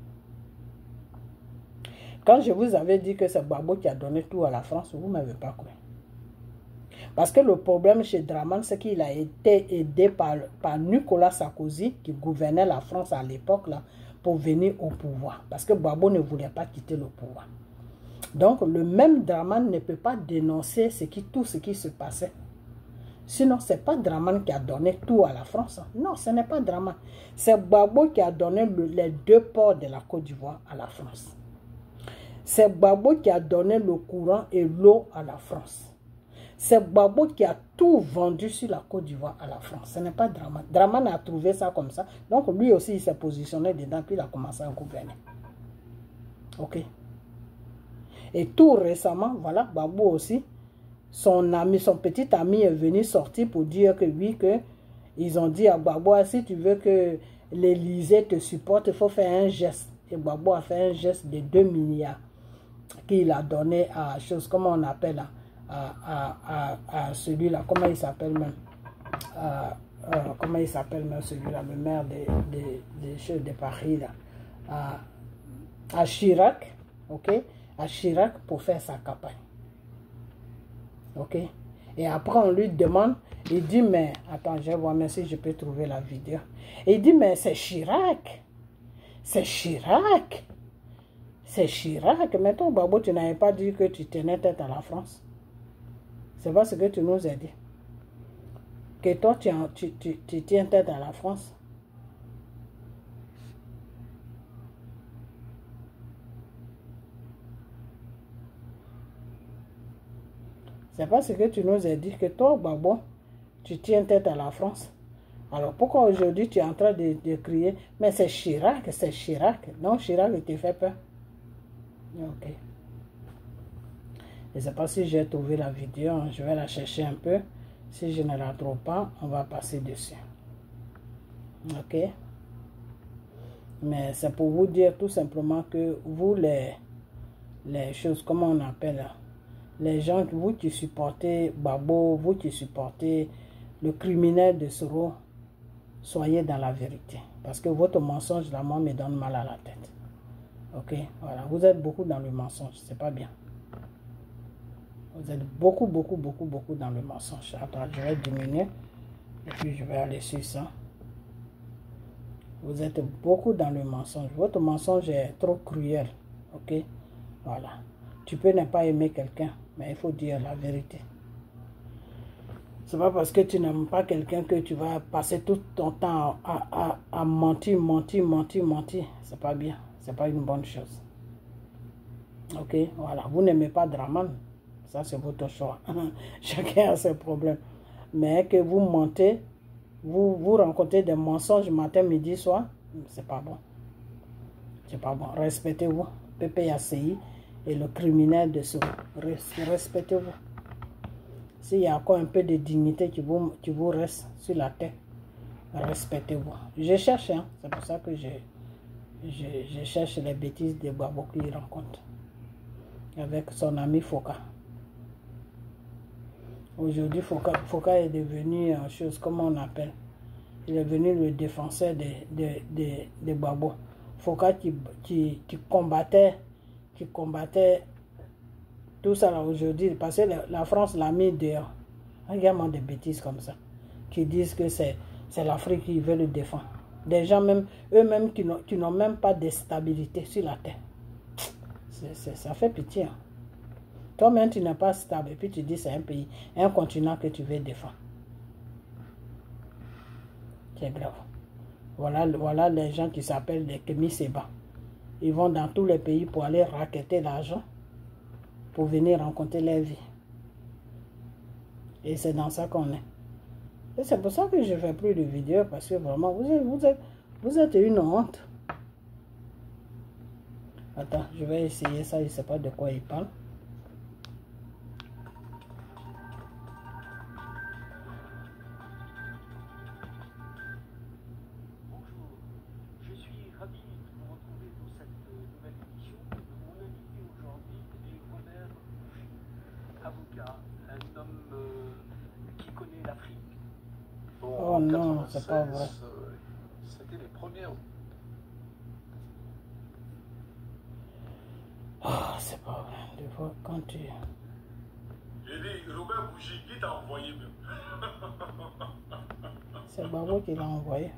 Quand je vous avais dit que c'est Gbagbo qui a donné tout à la France, vous ne m'avez pas cru. Parce que le problème chez Dramane, c'est qu'il a été aidé par, par Nicolas Sarkozy, qui gouvernait la France à l'époque, là, pour venir au pouvoir. Parce que Gbagbo ne voulait pas quitter le pouvoir. Donc, le même Dramane ne peut pas dénoncer ce qui, tout ce qui se passait. Sinon, ce n'est pas Dramane qui a donné tout à la France. Non, ce n'est pas Dramane. C'est Gbagbo qui a donné le, les deux ports de la Côte d'Ivoire à la France. C'est Gbagbo qui a donné le courant et l'eau à la France. C'est Gbagbo qui a tout vendu sur la Côte d'Ivoire à la France. Ce n'est pas Dramane. Dramane a trouvé ça comme ça. Donc lui aussi, il s'est positionné dedans, puis il a commencé à gouverner. Ok. Et tout récemment, voilà, Gbagbo aussi, son ami, son petit ami est venu sortir pour dire que oui, que ils ont dit à Gbagbo, si tu veux que l'Élysée te supporte, il faut faire un geste. Et Gbagbo a fait un geste de deux milliards qu'il a donné à chose, comment on appelle là, À, à, à, à celui-là, comment il s'appelle même, à, euh, comment il s'appelle même celui-là, le maire des de, de, de, de Paris, là, à, à Chirac, ok, à Chirac pour faire sa campagne, ok, et après on lui demande, il dit, mais, attends, je vais voir même si je peux trouver la vidéo, et il dit, mais c'est Chirac, c'est Chirac, c'est Chirac, mais toi, Gbagbo, tu n'avais pas dit que tu tenais tête à la France. C'est pas ce que tu nous as dit. Que toi, tu, tu, tu, tu tiens tête à la France. C'est pas ce que tu nous as dit. Que toi, Gbagbo, tu tiens tête à la France. Alors pourquoi aujourd'hui tu es en train de, de crier, mais c'est Chirac, c'est Chirac. Non, Chirac, il te fait peur. Ok. Je ne sais pas si j'ai trouvé la vidéo, je vais la chercher un peu. Si je ne la trouve pas, on va passer dessus. Ok. Mais c'est pour vous dire tout simplement que vous, les, les choses, comment on appelle, les gens, vous qui supportez Gbagbo, vous qui supportez le criminel de Soro, soyez dans la vérité. Parce que votre mensonge, là, moi, me donne mal à la tête. Ok, voilà. Vous êtes beaucoup dans le mensonge, c'est pas bien. Vous êtes beaucoup, beaucoup, beaucoup, beaucoup dans le mensonge. Attends, je vais diminuer. Et puis, je vais aller sur ça. Vous êtes beaucoup dans le mensonge. Votre mensonge est trop cruel. Ok, voilà. Tu peux ne pas aimer quelqu'un, mais il faut dire la vérité. C'est pas parce que tu n'aimes pas quelqu'un que tu vas passer tout ton temps à, à, à mentir, mentir, mentir, mentir. C'est pas bien. C'est pas une bonne chose. Ok, voilà. Vous n'aimez pas Draman. Ça, c'est votre choix. Chacun a ses problèmes. Mais que vous mentez, vous, vous rencontrez des mensonges matin, midi, soir, c'est pas bon. C'est pas bon. Respectez-vous. P P A C I et le criminel de ce. Respectez-vous. S'il y a encore un peu de dignité qui vous, qui vous reste sur la tête, respectez-vous. Je cherche, hein. C'est pour ça que je, je, je cherche les bêtises de Babo qu'il rencontre. Avec son ami Foka. Aujourd'hui, Foka, Foka est devenu une chose, comment on appelle? Il est devenu le défenseur de, de, de, de Babo. Foka qui, qui, qui combattait, qui combattait tout ça là aujourd'hui, parce que la, la France l'a mis dehors. Regarde-moi des bêtises comme ça, qui disent que c'est l'Afrique qui veut le défendre. Des gens même, eux-mêmes qui n'ont même pas de stabilité sur la terre. C'est, c'est, ça fait pitié. Hein. Toi-même, tu n'es pas stable, et puis tu dis c'est un pays, un continent que tu veux défendre. C'est grave. Voilà, voilà les gens qui s'appellent des Kémy Séba. Ils vont dans tous les pays pour aller racketter l'argent, pour venir rencontrer leur vie. Et c'est dans ça qu'on est. Et c'est pour ça que je ne fais plus de vidéos, parce que vraiment, vous êtes, vous êtes, vous êtes une honte. Attends, je vais essayer ça, je ne sais pas de quoi il parle. Un homme euh, qui connaît l'Afrique. Bon, oh non, c'est pas vrai. Euh, C'était les premières. Ah, oh, c'est pas vrai. Des fois, quand tu... J'ai dit, Robert Bougie, qui t'a envoyé même? C'est Babo qui l'a envoyé.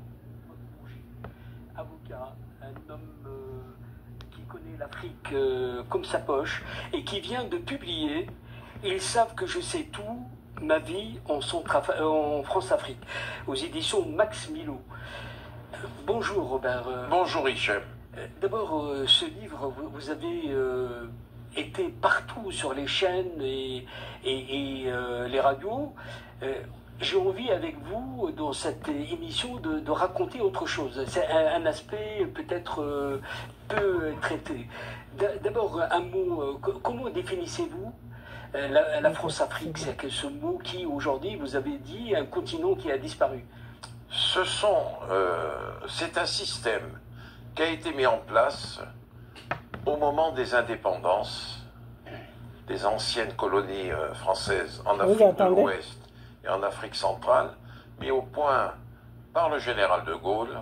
Avocat, un homme euh, qui connaît l'Afrique euh, comme sa poche et qui vient de publier. Ils savent que je sais tout, ma vie en, en France-Afrique, aux éditions Max Milo. Euh, bonjour Robert. Euh, bonjour Richard. Euh, D'abord, euh, ce livre, vous, vous avez euh, été partout sur les chaînes et, et, et euh, les radios. Euh, J'ai envie avec vous, dans cette émission, de, de raconter autre chose. C'est un, un aspect peut-être euh, peu traité. D'abord, un mot, euh, comment définissez-vous La, la France-Afrique, c'est que ce mot qui, aujourd'hui, vous avez dit, un continent qui a disparu. Ce sont, euh, c'est un système qui a été mis en place au moment des indépendances des anciennes colonies euh, françaises en Afrique de l'Ouest et en Afrique centrale, mis au point par le général de Gaulle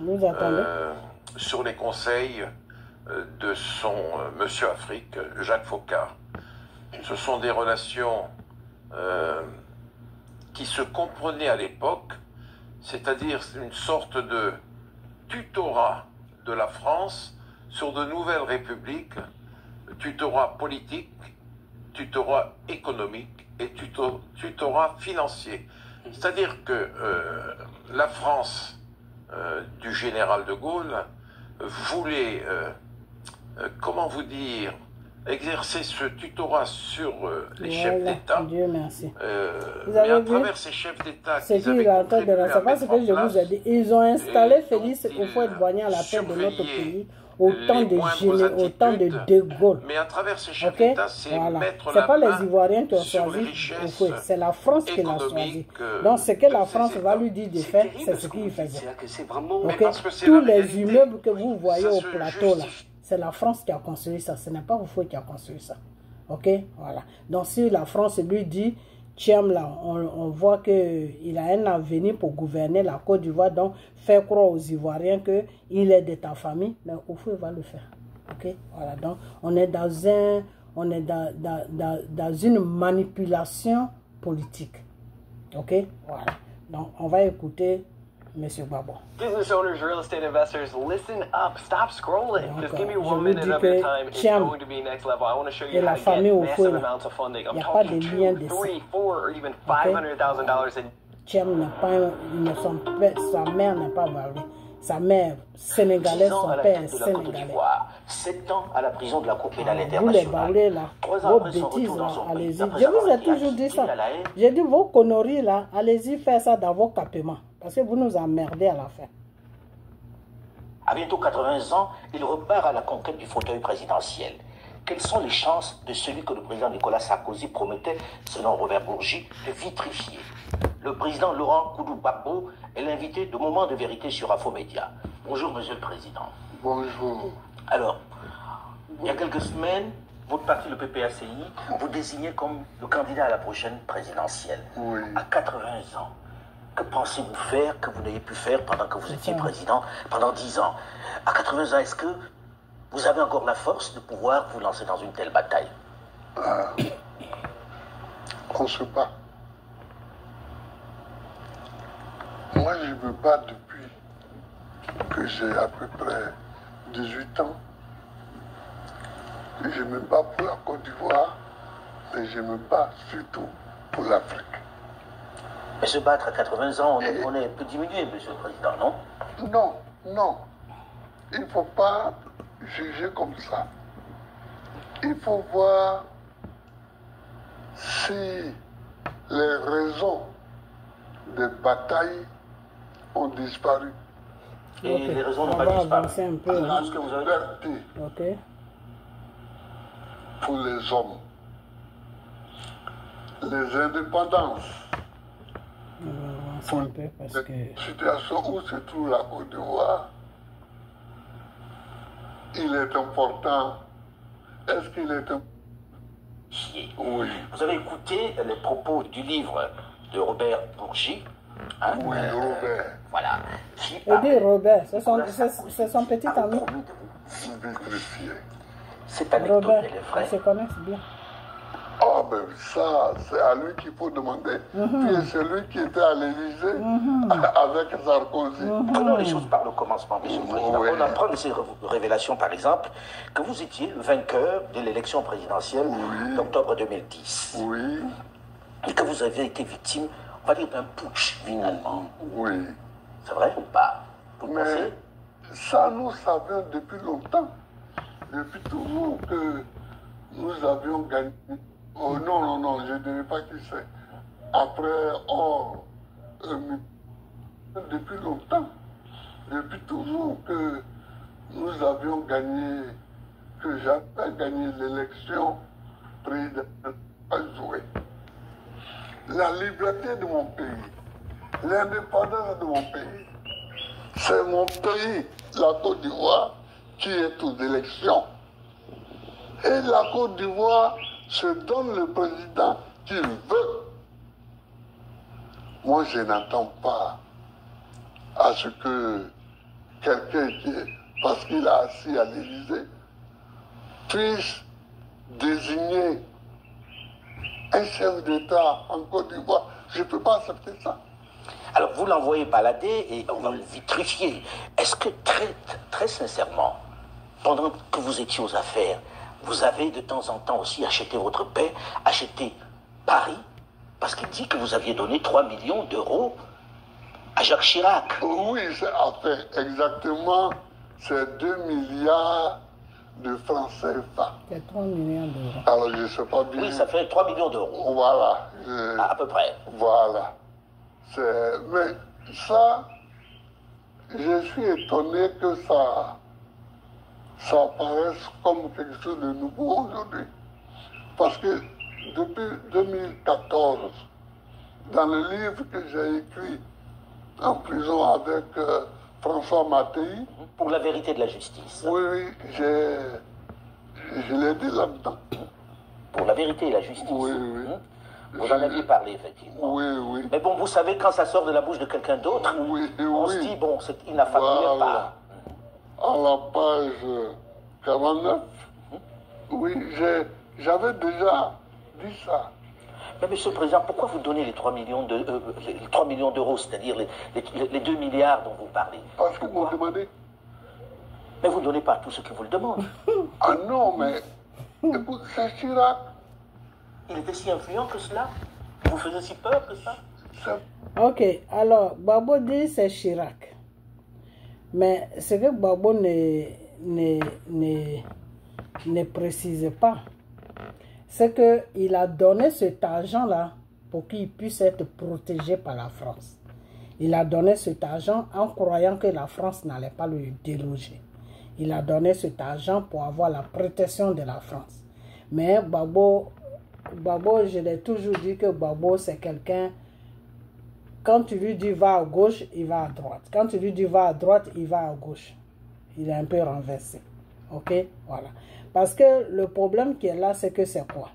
euh, sur les conseils euh, de son euh, monsieur Afrique, Jacques Foccart. Ce sont des relations euh, qui se comprenaient à l'époque, c'est-à-dire une sorte de tutorat de la France sur de nouvelles républiques, tutorat politique, tutorat économique et tuto, tutorat financier. C'est-à-dire que euh, la France euh, du général de Gaulle voulait, euh, euh, comment vous dire, exercer ce tutorat sur euh, les voilà, chefs d'État. Dieu merci. Euh, vous mais avez à vu travers ces chefs d'État qui avaient contribué à mettre en place, c'est pas ce que je vous ai dit. Ils ont installé Félix Houphouët-Boigny à la tête de notre pays. Autant de généraux, autant de De Gaulle. Mais à travers ces chefs okay? d'État, c'est voilà. mettre la pas main les Ivoiriens qui ont choisi, c'est la France qui l'a choisi. Donc ce que la France va lui dire de faire, c'est ce qu'il faisait. Okay? Tous les immeubles que vous voyez au plateau là, c'est la France qui a construit ça. Ce n'est pas Houphouët qui a construit ça. Ok, voilà. Donc si la France lui dit, Thiam, là, on, on voit qu'il a un avenir pour gouverner la Côte d'Ivoire, donc faire croire aux Ivoiriens qu'il est de ta famille, mais au fond, il va le faire. Ok, voilà, donc on est dans, un, on est dans, dans, dans, dans une manipulation politique. Ok, voilà. Donc, on va écouter M. Babo. Business owners, real estate investors, listen up. Stop scrolling. Donc, Just give me je one vous minute dis of que your time. It's Thiam going to be next level. I want to show et you la how to famille get au massive feu, là, amounts of funding. il n'y I'm a pas de talking lien two, de three, four, or even five hundred thousand dollars in Thiam n'a pas, il ne son père, sa mère n'a pas valé. Sa mère sénégalaise, son père est sénégalais. sept ans à la prison de la Cour pénale Vous les internationale. parlez là, vos bêtises là, allez-y. Je vous ai toujours dit ça. J'ai dit vos conneries là, allez-y faire ça dans vos capements. Parce que vous nous emmerdez à la fin. À bientôt quatre-vingts ans, il repart à la conquête du fauteuil présidentiel. Quelles sont les chances de celui que le président Nicolas Sarkozy promettait, selon Robert Bourgi, de vitrifier? Le président Laurent Koudou-Gbagbo est l'invité de Moment de vérité sur Infomédia. Bonjour, monsieur le président. Bonjour. Alors, il y a quelques semaines, votre parti, le P P A C I, vous désignait comme le candidat à la prochaine présidentielle. Oui. À quatre-vingts ans, que pensez-vous faire que vous n'ayez pu faire pendant que vous étiez président, pendant dix ans? À quatre-vingts ans, est-ce que vous avez encore la force de pouvoir vous lancer dans une telle bataille? Ah, on ne sait pas. Moi, je me bats depuis que j'ai à peu près dix-huit ans. Et je me bats pour la Côte d'Ivoire, mais je me bats surtout pour l'Afrique. Mais se battre à quatre-vingts ans, on est, on est un peu diminué, monsieur le président, non? Non, non. Il ne faut pas juger comme ça. Il faut voir si les raisons des batailles ont disparu. Et okay. les raisons n'ont pas disparu. Un peu, hein. Ce que vous avez liberté okay. pour les hommes. Les indépendances. Un peu parce la que... situation où se trouve la Côte d'Ivoire, il est important. Est-ce qu'il est important? Oui. Vous avez écouté les propos du livre de Robert Bourgi. Hein, oui, euh, Robert. Voilà. Il dit Robert, c'est son, son petit ami. C'est Robert, ils se connaissent bien. Ah ben ça, c'est à lui qu'il faut demander. Mm-hmm. Puis c'est lui qui était à l'Élysée mm-hmm. avec Sarkozy. Mm-hmm. Prenons les choses par le commencement, monsieur le président. Oui. On apprend de ces révélations, par exemple, que vous étiez le vainqueur de l'élection présidentielle oui. d'octobre deux mille dix. Oui. Et que vous avez été victime, on va dire, d'un putsch, finalement. Oui. C'est vrai ou pas? Vous Mais pensez? ça, nous savions depuis longtemps. Depuis toujours que nous avions gagné. Oh non, non, non, je ne dirais pas qui c'est. Après, oh, euh, depuis longtemps, depuis toujours que nous avions gagné, que j'avais gagné l'élection présidentielle à jouer. La liberté de mon pays, l'indépendance de mon pays, c'est mon pays, la Côte d'Ivoire, qui est aux élections. Et la Côte d'Ivoire se donne le président qu'il veut. Moi, je n'attends pas à ce que quelqu'un qui, parce qu'il a assis à l'Élysée, puisse désigner un chef d'État en Côte d'Ivoire. Je ne peux pas accepter ça. Alors, vous l'envoyez balader et on va le vitrifier. Est-ce que, très, très sincèrement, pendant que vous étiez aux affaires, vous avez de temps en temps aussi acheté votre paix, acheté Paris, parce qu'il dit que vous aviez donné trois millions d'euros à Jacques Chirac. Oui, c'est enfin, exactement, c'est deux milliards de francs C F A. C'est trois millions d'euros. Alors, je ne sais pas bien. Oui, ça fait trois millions d'euros. Voilà. Je... À, à peu près. Voilà. Mais ça, je suis étonné que ça... ça apparaisse comme quelque chose de nouveau aujourd'hui. Parce que depuis deux mille quatorze, dans le livre que j'ai écrit en prison avec euh, François Mattei... Pour la vérité de la justice. Oui, oui, je l'ai dit là-dedans. Pour la vérité et la justice. Oui, oui. Hum. Vous en aviez parlé, effectivement. Oui, oui. Mais bon, vous savez, quand ça sort de la bouche de quelqu'un d'autre, oui, on oui. se dit, bon, il n'a fallu Voilà. pas. À la page quarante-neuf, oui, j'avais déjà dit ça. Mais Monsieur le Président, pourquoi vous donnez les trois millions de, euh, les trois millions d'euros, c'est-à-dire les, les, les deux milliards dont vous parlez? Parce que vous demandez. Mais vous ne donnez pas à tous ceux qui vous le demandent. Ah non, mais écoute, c'est Chirac. Il était si influent que cela? Vous faisiez si peur que ça? Ok, alors, Gbagbo dit c'est Chirac. Mais ce que Gbagbo ne, ne, ne, ne précise pas, c'est qu'il a donné cet argent-là pour qu'il puisse être protégé par la France. Il a donné cet argent en croyant que la France n'allait pas le déloger. Il a donné cet argent pour avoir la protection de la France. Mais Gbagbo, Gbagbo, je l'ai toujours dit que Gbagbo, c'est quelqu'un, quand tu lui dis va à gauche, il va à droite. Quand tu lui dis va à droite, il va à gauche. Il est un peu renversé. Ok? Voilà. Parce que le problème qui est là, c'est que c'est quoi?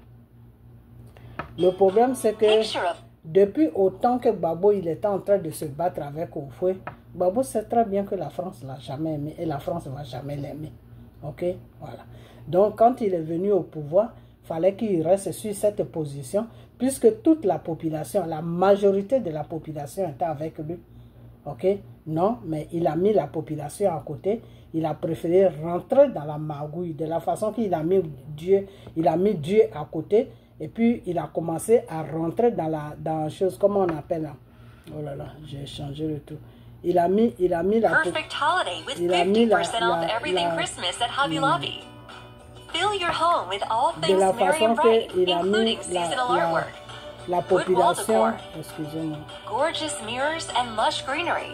Le problème, c'est que depuis autant que Gbagbo il était en train de se battre avec Oufoué, Gbagbo sait très bien que la France ne l'a jamais aimé et la France ne va jamais l'aimer. Ok? Voilà. Donc, quand il est venu au pouvoir, il fallait qu'il reste sur cette position, puisque toute la population, la majorité de la population était avec lui. Ok? Non, mais il a mis la population à côté. Il a préféré rentrer dans la magouille de la façon qu'il a mis Dieu. Il a mis Dieu à côté. Et puis, il a commencé à rentrer dans la dans chose, comment on appelle là? Oh là là, j'ai changé le tout. Il a mis, il a mis la... Perfect holiday with il a mis la, fifty percent off la, everything la, Christmas at Hobby Lobby. Fill your home with all de things la merry façon and bright, qu'il a including mis la, seasonal la, artwork, la wood wall population... decor, Excusez-moi. gorgeous mirrors, and lush greenery.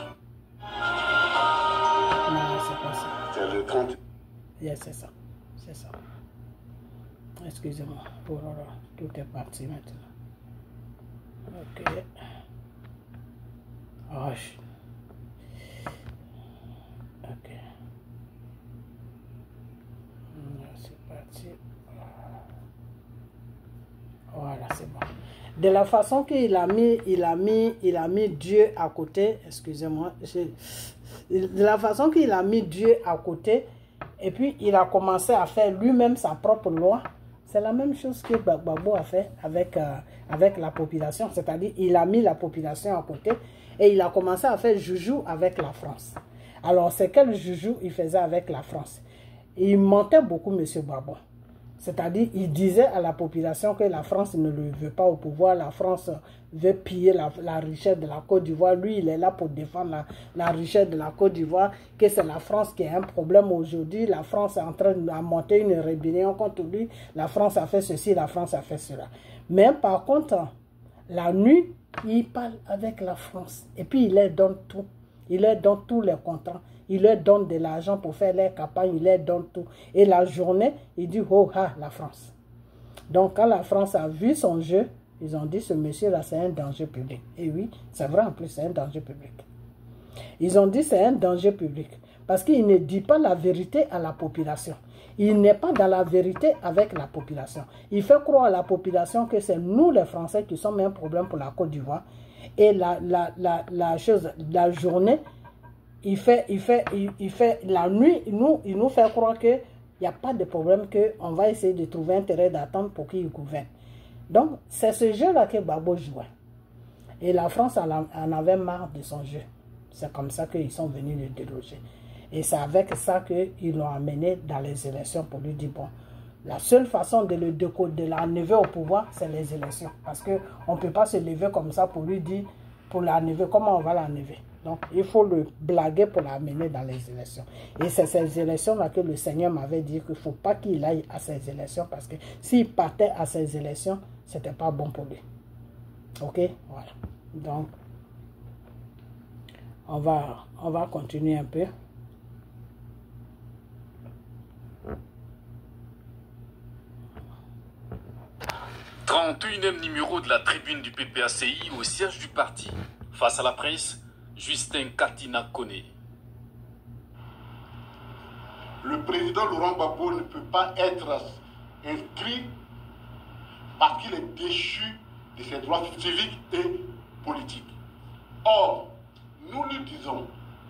Non, c'est pas ça. C'est le trente. Yes, c'est ça. C'est ça. Excusez-moi. Oh là là, tout est parti maintenant. Ok. Oh, je... Ok. C'est parti. Voilà, c'est bon. De la façon qu'il a mis, il a mis, il a mis Dieu à côté. Excusez-moi. De la façon qu'il a mis Dieu à côté, et puis il a commencé à faire lui-même sa propre loi. C'est la même chose que Gbagbo a fait avec, euh, avec la population. C'est-à-dire, il a mis la population à côté et il a commencé à faire joujou avec la France. Alors, c'est quel joujou il faisait avec la France? Il mentait beaucoup, M. Gbagbo. C'est-à-dire, il disait à la population que la France ne le veut pas au pouvoir. La France veut piller la, la richesse de la Côte d'Ivoire. Lui, il est là pour défendre la, la richesse de la Côte d'Ivoire. Que c'est la France qui a un problème aujourd'hui. La France est en train de monter une rébellion contre lui. La France a fait ceci, la France a fait cela. Mais par contre, la nuit, il parle avec la France. Et puis, il leur donne tout. Il leur donne tous les contrats. Il leur donne de l'argent pour faire leur campagne. Il leur donne tout. Et la journée, il dit, oh, ah, la France. Donc, quand la France a vu son jeu, ils ont dit, ce monsieur-là, c'est un danger public. Et oui, c'est vrai, en plus, c'est un danger public. Ils ont dit, c'est un danger public. Parce qu'il ne dit pas la vérité à la population. Il n'est pas dans la vérité avec la population. Il fait croire à la population que c'est nous, les Français, qui sommes un problème pour la Côte d'Ivoire. Et la, la, la, la chose, la journée, il fait, il fait, il, il fait la nuit, il nous, il nous fait croire qu'il n'y a pas de problème, qu'on va essayer de trouver un terrain d'attente pour qu'il gouverne. Donc, c'est ce jeu-là que Gbagbo jouait. Et la France en, en avait marre de son jeu. C'est comme ça qu'ils sont venus le déloger. Et c'est avec ça qu'ils l'ont amené dans les élections pour lui dire, bon, la seule façon de le décoder, de l'enlever au pouvoir, c'est les élections. Parce qu'on ne peut pas se lever comme ça pour lui dire, pour l'enlever, comment on va l'enlever? Donc, il faut le blaguer pour l'amener dans les élections. Et c'est ces élections-là que le Seigneur m'avait dit qu'il ne faut pas qu'il aille à ces élections, parce que s'il partait à ces élections, ce n'était pas bon pour lui. Ok? Voilà. Donc, on va, on va continuer un peu. trente et unième numéro de la tribune du P P A C I au siège du parti. Face à la presse, Justin Katina Koné. Le président Laurent Gbagbo ne peut pas être inscrit parce qu'il est déchu de ses droits civiques et politiques. Or, nous lui disons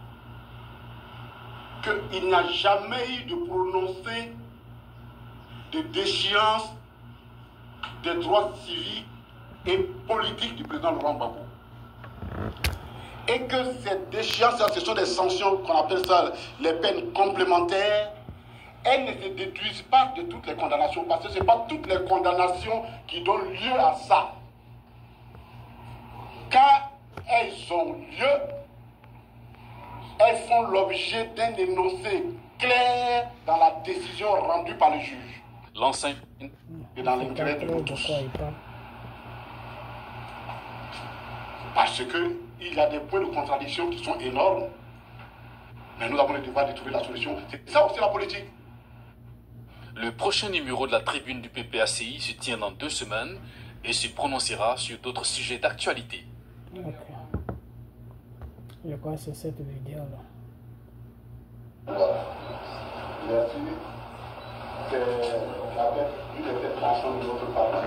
qu'il n'y a jamais eu de prononcé de déchéance des droits civiques et politiques du président Laurent Gbagbo. Et que ces déchéances, ce sont des sanctions qu'on appelle ça les peines complémentaires, elles ne se déduisent pas de toutes les condamnations, parce que ce n'est pas toutes les condamnations qui donnent lieu à ça. Quand elles ont lieu, elles font l'objet d'un énoncé clair dans la décision rendue par le juge. L'enseigne. Et dans l'intérêt de nous tous. Parce qu'il y a des points de contradiction qui sont énormes, mais nous avons le devoir de trouver la solution. C'est ça aussi la politique. Le prochain numéro de la tribune du P P A C I se tient dans deux semaines et se prononcera sur d'autres sujets d'actualité. Ok. Je crois que c'est cette vidéo-là. Merci. C'est la tête, une des têtes pensantes de notre parti.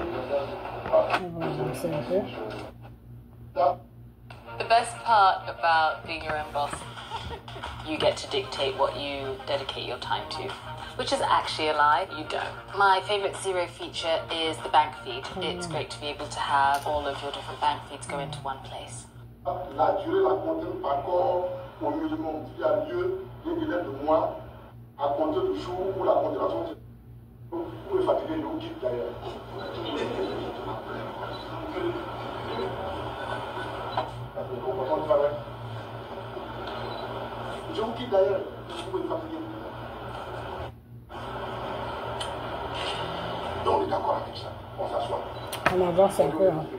The best part about being your own boss, you get to dictate what you dedicate your time to, which is actually a lie, you don't. My favorite Zero feature is the bank feed. It's great to be able to have all of your different bank feeds go into one place. La durée, la contrainte par corps au minimum qui a lieu d'un délai de mois à compter du jour où la modération vous pouvez fatiguer le guide d'ailleurs. Je vous quitte d'ailleurs, vous pouvez fatiguer. Donc on est d'accord avec ça, on s'assoit. On avance un peu. Hein.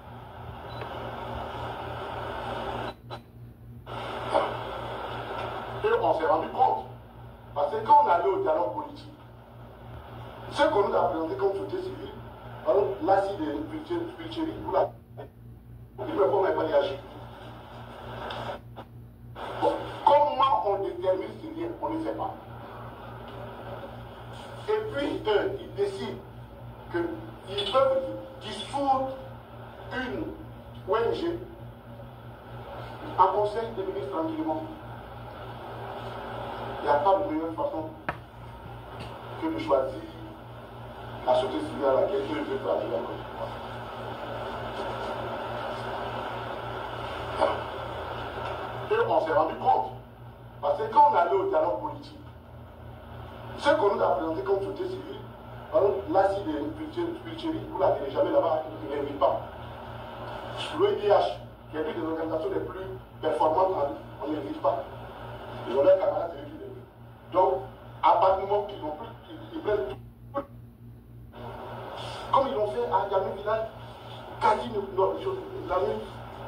Et on s'est rendu compte, parce que quand on est allé au dialogue politique, ce qu'on nous a présenté comme société civile, alors l'acide pulchérie, vous l'avez, il ne faut même pas réagir. Bon, comment on détermine ce lien? On ne sait pas. Et puis, eux, ils décident qu'ils peuvent dissoudre une O N G en conseil des ministres tranquillement. Il n'y a pas de meilleure façon que de choisir la société civile à laquelle eux veulent travailler en Côte d'Ivoire. Et on s'est rendu compte, parce que quand on est allé au dialogue politique, ce qu'on nous a présenté comme société civile, l'acide pulchérie, vous l'avez jamais là-bas, il n'invite pas. L'O I D H, qui est l'une des organisations les plus performantes, on n'invite pas. Ils ont leurs camarades, c'est eux qui l'invitent. Donc, à partir du moment qu'ils n'ont plus, ils, ils prennent tout. Comme ils l'ont fait à Yamé Village, quasi une chose, la même.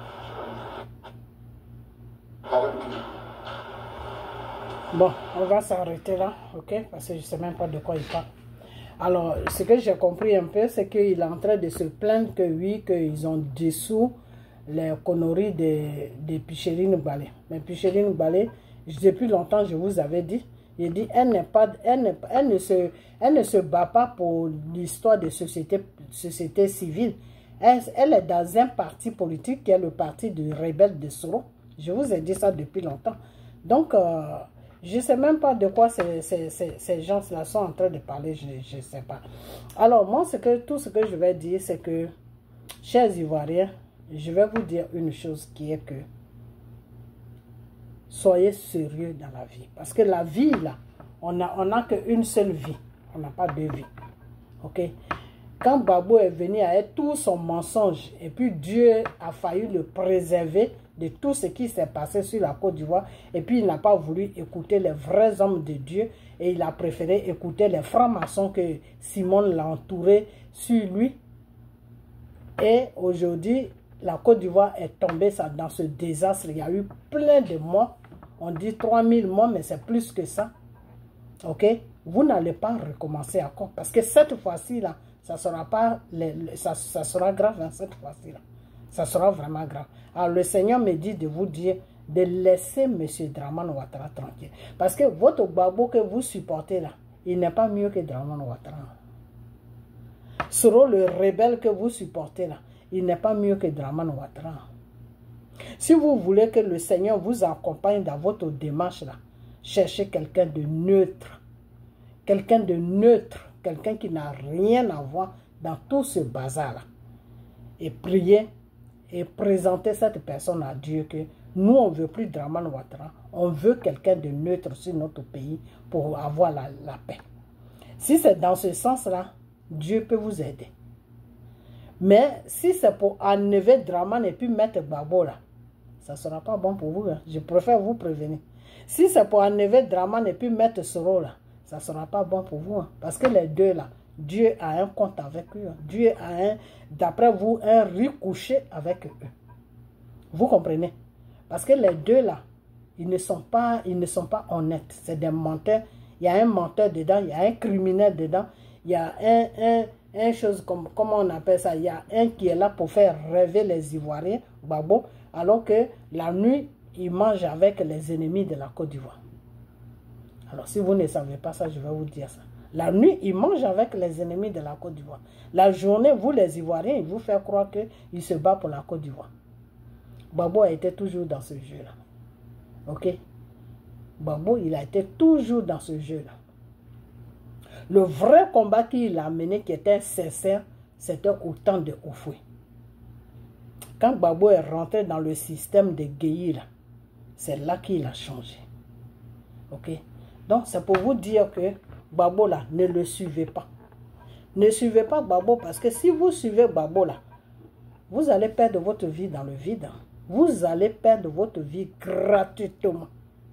Bon, on va s'arrêter là, ok? Parce que je ne sais même pas de quoi il parle. Alors, ce que j'ai compris un peu, c'est qu'il est en train de se plaindre que oui, qu'ils ont dissous les conneries de, de Picherine Balé. Mais Picherine Balé, depuis longtemps, je vous avais dit, il dit, elle, n'est pas, elle, n'est, elle, ne se, elle ne se bat pas pour l'histoire de société, société civile. Elle, elle est dans un parti politique qui est le parti du rebelle de Soro. Je vous ai dit ça depuis longtemps. Donc, euh, je ne sais même pas de quoi ces, ces, ces, ces gens-là sont en train de parler, je ne sais pas. Alors, moi, ce que, tout ce que je vais dire, c'est que, chers Ivoiriens, je vais vous dire une chose qui est que, soyez sérieux dans la vie. Parce que la vie, là, on n'a on a qu'une seule vie. On n'a pas deux vies. Ok? Quand Gbagbo est venu avec tout son mensonge, et puis Dieu a failli le préserver de tout ce qui s'est passé sur la Côte d'Ivoire, et puis il n'a pas voulu écouter les vrais hommes de Dieu, et il a préféré écouter les francs-maçons que Simon l'a entouré sur lui. Et aujourd'hui, la Côte d'Ivoire est tombée dans ce désastre. Il y a eu plein de morts. On dit trois mille morts, mais c'est plus que ça. Ok? Vous n'allez pas recommencer encore. Parce que cette fois-ci, là, ça sera pas les, ça, ça sera grave, hein, cette fois-ci, là. Ça sera vraiment grave. Alors, le Seigneur me dit de vous dire de laisser M. Dramane Ouattara tranquille. Parce que votre Gbagbo que vous supportez, là, il n'est pas mieux que Dramane Ouattara. Soro, le rebelle que vous supportez, là, il n'est pas mieux que Dramane Ouattara. Si vous voulez que le Seigneur vous accompagne dans votre démarche là, cherchez quelqu'un de neutre. Quelqu'un de neutre, quelqu'un qui n'a rien à voir dans tout ce bazar-là. Et priez et présentez cette personne à Dieu que nous, on ne veut plus Dramane Ouattara, on veut quelqu'un de neutre sur notre pays pour avoir la, la paix. Si c'est dans ce sens-là, Dieu peut vous aider. Mais si c'est pour enlever Dramane et puis mettre Gbagbo là, ça ne sera pas bon pour vous. Hein. Je préfère vous prévenir. Si c'est pour enlever Dramane et puis mettre Soro là, ça ne sera pas bon pour vous. Hein. Parce que les deux là, Dieu a un compte avec eux. Hein. Dieu a un, d'après vous, un riz couché avec eux. Vous comprenez? Parce que les deux là, ils ne sont pas, ils ne sont pas honnêtes. C'est des menteurs. Il y a un menteur dedans, il y a un criminel dedans, il y a un, un, un chose comme, comment on appelle ça, il y a un qui est là pour faire rêver les Ivoiriens, Gbagbo, alors que la nuit, il mange avec les ennemis de la Côte d'Ivoire. Alors si vous ne savez pas ça, je vais vous dire ça. La nuit, il mange avec les ennemis de la Côte d'Ivoire. La journée, vous les Ivoiriens, ils vous font croire qu'il se bat pour la Côte d'Ivoire. Gbagbo a été toujours dans ce jeu-là. Ok? Gbagbo, il a été toujours dans ce jeu-là. Le vrai combat qu'il a mené, qui était sincère, c'était au temps de Houphouët. Quand Gbagbo est rentré dans le système de Gueye, c'est là qu'il a changé. Ok? Donc, c'est pour vous dire que Gbagbo, là, ne le suivez pas. Ne suivez pas Gbagbo, parce que si vous suivez Gbagbo, là, vous allez perdre votre vie dans le vide. Vous allez perdre votre vie gratuitement.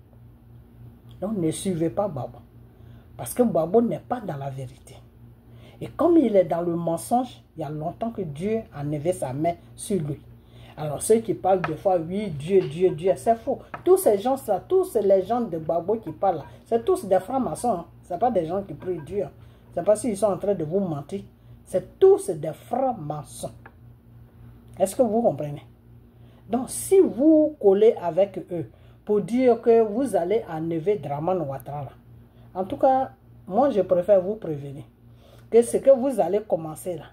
Donc, ne suivez pas Gbagbo. Parce que Gbagbo n'est pas dans la vérité. Et comme il est dans le mensonge, il y a longtemps que Dieu a enlevé sa main sur lui. Alors, ceux qui parlent de fois, oui, Dieu, Dieu, Dieu, c'est faux. Tous ces gens-là, tous les gens de Gbagbo qui parlent, c'est tous des francs-maçons. Hein. Ce n'est pas des gens qui prient Dieu. Hein. Ce n'est pas s'ils sont en train de vous mentir. C'est tous des francs-maçons. Est-ce que vous comprenez? Donc, si vous collez avec eux pour dire que vous allez enlever Dramane Ouattara, en tout cas, moi, je préfère vous prévenir que ce que vous allez commencer là,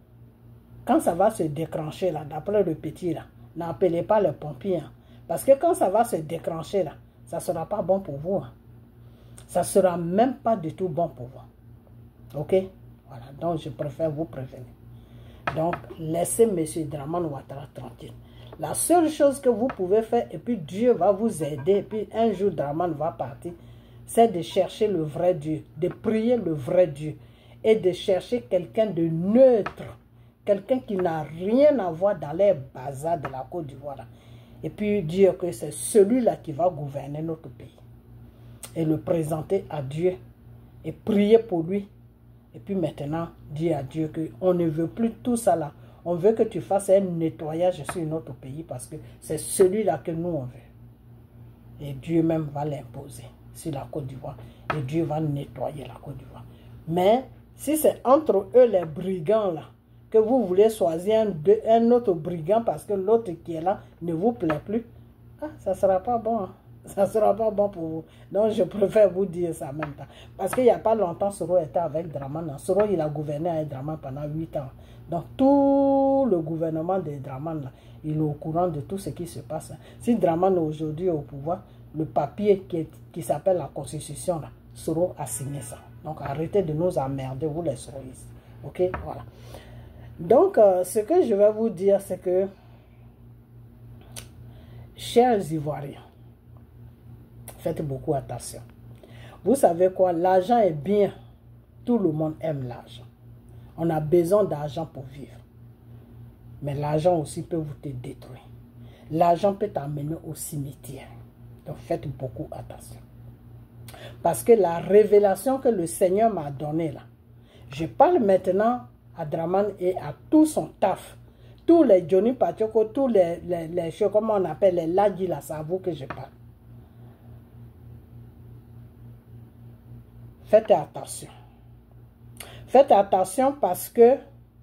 quand ça va se déclencher là, d'après le petit là, n'appelez pas les pompiers. Hein, parce que quand ça va se déclencher là, ça ne sera pas bon pour vous. Hein. Ça ne sera même pas du tout bon pour vous. Ok? Voilà, donc je préfère vous prévenir. Donc, laissez M. Dramane Ouattara tranquille. La seule chose que vous pouvez faire, et puis Dieu va vous aider, et puis un jour Dramane va partir, c'est de chercher le vrai Dieu, de prier le vrai Dieu, et de chercher quelqu'un de neutre, quelqu'un qui n'a rien à voir dans les bazars de la Côte d'Ivoire. Et puis dire que c'est celui-là qui va gouverner notre pays. Et le présenter à Dieu, et prier pour lui. Et puis maintenant, dire à Dieu qu'on ne veut plus tout ça là. On veut que tu fasses un nettoyage sur notre pays parce que c'est celui-là que nous on veut. Et Dieu même va l'imposer sur la Côte d'Ivoire. Et Dieu va nettoyer la Côte d'Ivoire. Mais si c'est entre eux les brigands là, que vous voulez choisir un, de, un autre brigand parce que l'autre qui est là ne vous plaît plus, ah, ça ne sera pas bon. Hein. Ça ne sera pas bon pour vous. Donc, je préfère vous dire ça en même temps. Parce qu'il n'y a pas longtemps, Soro était avec Dramane. Soro, il a gouverné avec Dramane pendant huit ans. Donc, tout le gouvernement de Dramane, là, il est au courant de tout ce qui se passe. Si Dramane aujourd'hui est au pouvoir, le papier qui, qui s'appelle la Constitution, là, Soro a signé ça. Donc, arrêtez de nous emmerder, vous les Soroistes. Ok? Voilà. Donc, euh, ce que je vais vous dire, c'est que, chers Ivoiriens, faites beaucoup attention. Vous savez quoi? L'argent est bien. Tout le monde aime l'argent. On a besoin d'argent pour vivre. Mais l'argent aussi peut vous te détruire. L'argent peut t'amener au cimetière. Donc faites beaucoup attention. Parce que la révélation que le Seigneur m'a donnée là, je parle maintenant à Dramane et à tout son taf. Tous les Johnny Pachoko, tous les, les, les choses, comment on appelle, les Ladji là, c'est à vous que je parle. Faites attention. Faites attention parce que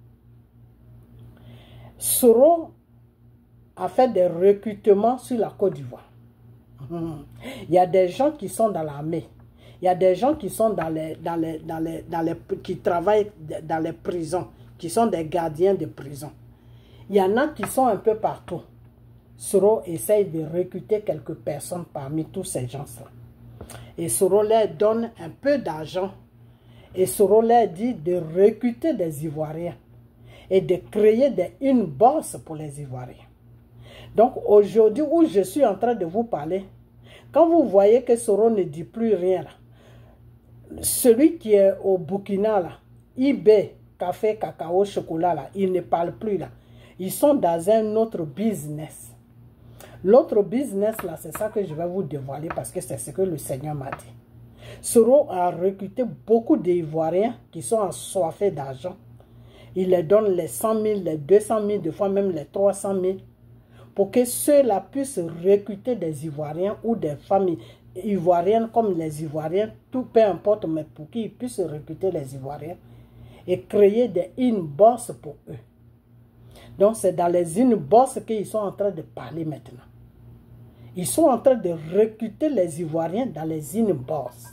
Soro a fait des recrutements sur la Côte d'Ivoire. Il y a des gens qui sont dans l'armée. Il y a des gens qui sont dans les, dans les, dans les, dans les, qui travaillent dans les prisons, qui sont des gardiens de prison. Il y en a qui sont un peu partout. Soro essaye de recruter quelques personnes parmi tous ces gens-là. Et Soro leur donne un peu d'argent. Et Soro leur dit de recruter des Ivoiriens et de créer des, une bourse pour les Ivoiriens. Donc aujourd'hui où je suis en train de vous parler, quand vous voyez que Soro ne dit plus rien là, celui qui est au Burkina là, I B, café, cacao, chocolat là, il ne parle plus là. Ils sont dans un autre business. L'autre business là, c'est ça que je vais vous dévoiler parce que c'est ce que le Seigneur m'a dit. Soro a recruté beaucoup d'Ivoiriens qui sont assoiffés d'argent. Il leur donne les cent mille, les deux cent mille, des fois même les trois cent mille, pour que ceux-là puissent recruter des Ivoiriens ou des familles ivoiriennes comme les Ivoiriens, tout peu importe, mais pour qu'ils puissent recruter les Ivoiriens et créer des in-boss pour eux. Donc c'est dans les in-boss qu'ils sont en train de parler maintenant. Ils sont en train de recruter les Ivoiriens dans les in-boss.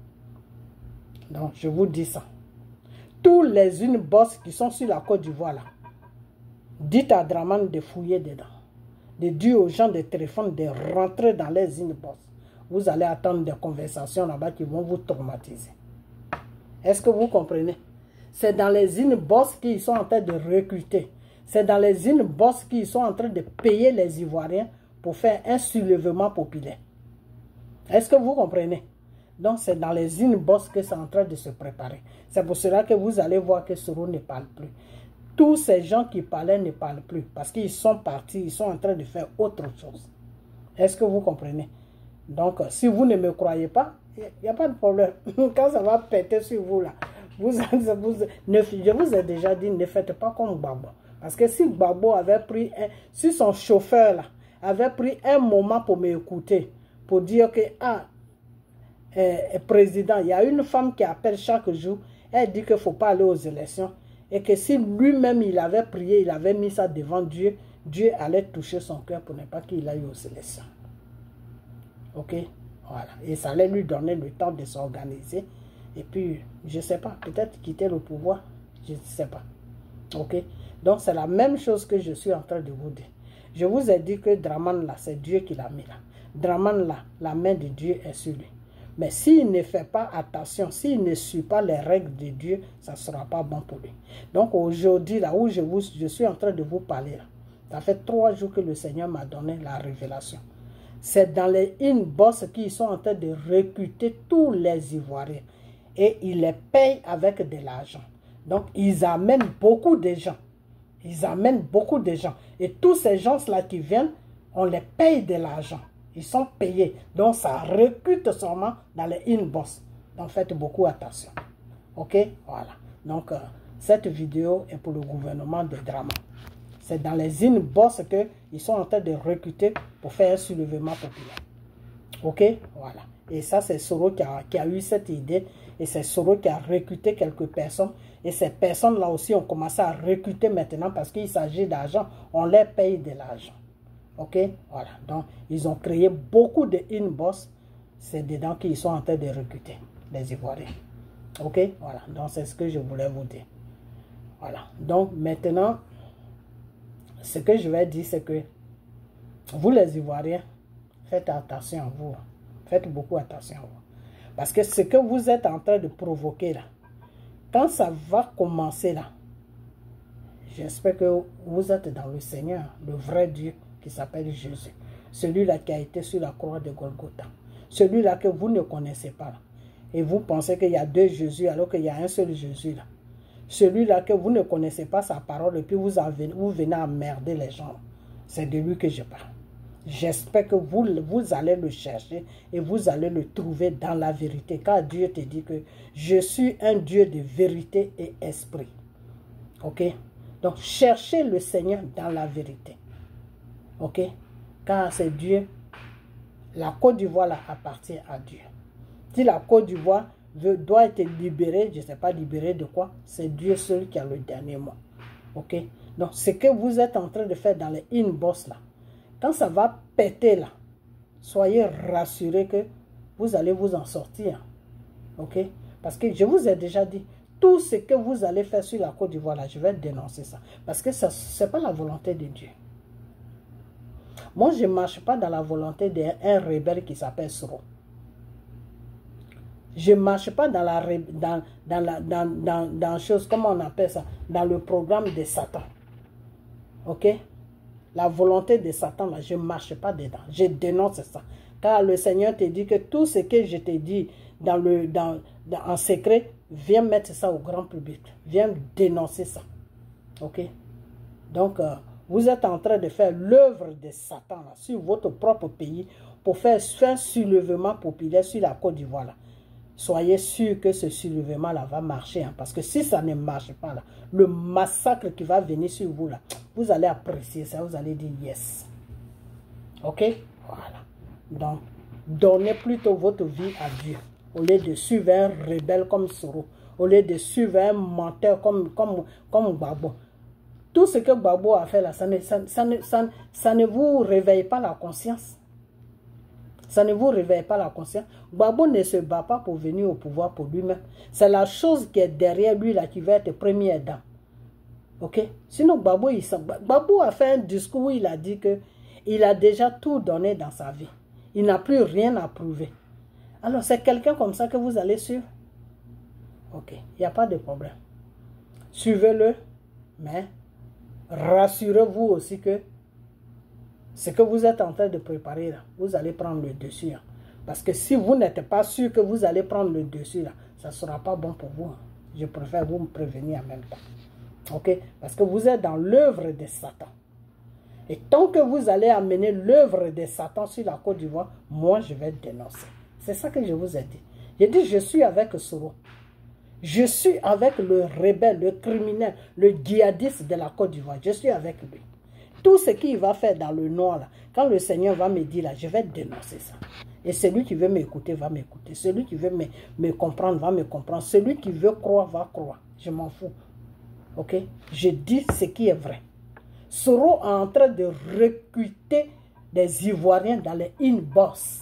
Donc je vous dis ça. Tous les in-boss qui sont sur la Côte d'Ivoire là, dites à Dramane de fouiller dedans. De dire aux gens de téléphone de rentrer dans les in-boss. Vous allez attendre des conversations là-bas qui vont vous traumatiser. Est-ce que vous comprenez? C'est dans les in-boss qu'ils sont en train de recruter. C'est dans les in-boss qu'ils sont en train de payer les Ivoiriens pour faire un soulèvement populaire. Est-ce que vous comprenez? Donc c'est dans les in-boss que c'est en train de se préparer. C'est pour cela que vous allez voir que Soro ne parle plus. Tous ces gens qui parlaient ne parlent plus parce qu'ils sont partis, ils sont en train de faire autre chose. Est-ce que vous comprenez? Donc, si vous ne me croyez pas, il n'y a pas de problème. Quand ça va péter sur vous, là, vous, vous, ne, je vous ai déjà dit, ne faites pas comme Gbagbo. Parce que si Gbagbo avait pris, un, si son chauffeur, là, avait pris un moment pour m'écouter, pour dire que, ah, euh, président, il y a une femme qui appelle chaque jour, elle dit qu'il ne faut pas aller aux élections. Et que si lui-même, il avait prié, il avait mis ça devant Dieu, Dieu allait toucher son cœur pour ne pas qu'il aille aux élections. Ok? Voilà. Et ça allait lui donner le temps de s'organiser. Et puis, je ne sais pas, peut-être quitter le pouvoir. Je ne sais pas. Ok? Donc, c'est la même chose que je suis en train de vous dire. Je vous ai dit que Dramane là, c'est Dieu qui l'a mis là. Dramane là, la main de Dieu est sur lui. Mais s'il ne fait pas attention, s'il ne suit pas les règles de Dieu, ça ne sera pas bon pour lui. Donc aujourd'hui, là où je, vous, je suis en train de vous parler, là, ça fait trois jours que le Seigneur m'a donné la révélation. C'est dans les in-boss qu'ils sont en train de recruter tous les Ivoiriens. Et ils les payent avec de l'argent. Donc ils amènent beaucoup de gens. Ils amènent beaucoup de gens. Et tous ces gens-là qui viennent, on les paye de l'argent. Ils sont payés. Donc, ça recrute seulement dans les in-boss. Donc, faites beaucoup attention. OK? Voilà. Donc, euh, cette vidéo est pour le gouvernement de Dramane. C'est dans les in-boss qu'ils sont en train de recruter pour faire un soulèvement populaire. OK? Voilà. Et ça, c'est Soro qui a, qui a eu cette idée. Et c'est Soro qui a recruté quelques personnes. Et ces personnes-là aussi ont commencé à recruter maintenant parce qu'il s'agit d'argent. On les paye de l'argent. Ok, voilà. Donc, ils ont créé beaucoup de in-boss. C'est dedans qu'ils sont en train de recruter les Ivoiriens. Ok, voilà. Donc, c'est ce que je voulais vous dire. Voilà. Donc, maintenant, ce que je vais dire, c'est que vous, les Ivoiriens, faites attention à vous. Faites beaucoup attention à vous. Parce que ce que vous êtes en train de provoquer là, quand ça va commencer là, j'espère que vous êtes dans le Seigneur, le vrai Dieu, qui s'appelle Jésus. Celui-là qui a été sur la croix de Golgotha. Celui-là que vous ne connaissez pas. Là. Et vous pensez qu'il y a deux Jésus alors qu'il y a un seul Jésus là. Celui-là que vous ne connaissez pas sa parole et puis vous, avez, vous venez emmerder les gens. C'est de lui que je parle. J'espère que vous, vous allez le chercher et vous allez le trouver dans la vérité. Car Dieu te dit que je suis un Dieu de vérité et esprit. Ok? Donc cherchez le Seigneur dans la vérité. Ok? Car c'est Dieu. La Côte d'Ivoire là appartient à Dieu. Si la Côte d'Ivoire doit être libérée, je ne sais pas libérée de quoi, c'est Dieu seul qui a le dernier mot. Ok? Donc ce que vous êtes en train de faire dans les in-boss là, quand ça va péter là, soyez rassurés que vous allez vous en sortir. Ok? Parce que je vous ai déjà dit, tout ce que vous allez faire sur la Côte d'Ivoire, là, je vais dénoncer ça. Parce que ce n'est pas la volonté de Dieu. Moi, je ne marche pas dans la volonté d'un rebelle qui s'appelle Soro. Je ne marche pas dans la, dans, dans la dans, dans, dans chose, comment on appelle ça, dans le programme de Satan. Ok? La volonté de Satan, là, je ne marche pas dedans. Je dénonce ça. Car le Seigneur te dit que tout ce que je te dis dans le, dans, dans, en secret, viens mettre ça au grand public. Viens dénoncer ça. Ok? Donc, euh, vous êtes en train de faire l'œuvre de Satan là, sur votre propre pays pour faire, faire un soulèvement populaire sur la Côte d'Ivoire. Là. Soyez sûr que ce soulèvement-là va marcher. Hein, parce que si ça ne marche pas, là, le massacre qui va venir sur vous, là, vous allez apprécier ça. Vous allez dire yes. Ok? Voilà. Donc, donnez plutôt votre vie à Dieu. Au lieu de suivre un rebelle comme Soro. Au lieu de suivre un menteur comme, comme, comme Gbagbo. Tout ce que Gbagbo a fait là, ça ne, ça, ça, ne, ça, ça ne vous réveille pas la conscience. Ça ne vous réveille pas la conscience. Gbagbo ne se bat pas pour venir au pouvoir pour lui-même. C'est la chose qui est derrière lui là qui va être première dame. Ok? Sinon Gbagbo, il Gbagbo a fait un discours où il a dit que il a déjà tout donné dans sa vie. Il n'a plus rien à prouver. Alors c'est quelqu'un comme ça que vous allez suivre? Ok, il n'y a pas de problème. Suivez-le, mais rassurez-vous aussi que ce que vous êtes en train de préparer, là, vous allez prendre le dessus. Hein. Parce que si vous n'êtes pas sûr que vous allez prendre le dessus, là, ça ne sera pas bon pour vous. Hein. Je préfère vous me prévenir en même temps. Ok? Parce que vous êtes dans l'œuvre de Satan. Et tant que vous allez amener l'œuvre de Satan sur la Côte d'Ivoire, moi, je vais dénoncer. C'est ça que je vous ai dit. J'ai dit, je suis avec Soro. Je suis avec le rebelle, le criminel, le djihadiste de la Côte d'Ivoire. Je suis avec lui. Tout ce qu'il va faire dans le noir, là, quand le Seigneur va me dire, là, je vais dénoncer ça. Et celui qui veut m'écouter, va m'écouter. Celui qui veut me, me comprendre, va me comprendre. Celui qui veut croire, va croire. Je m'en fous. Ok? Je dis ce qui est vrai. Soro est en train de recruter des Ivoiriens dans les inbox.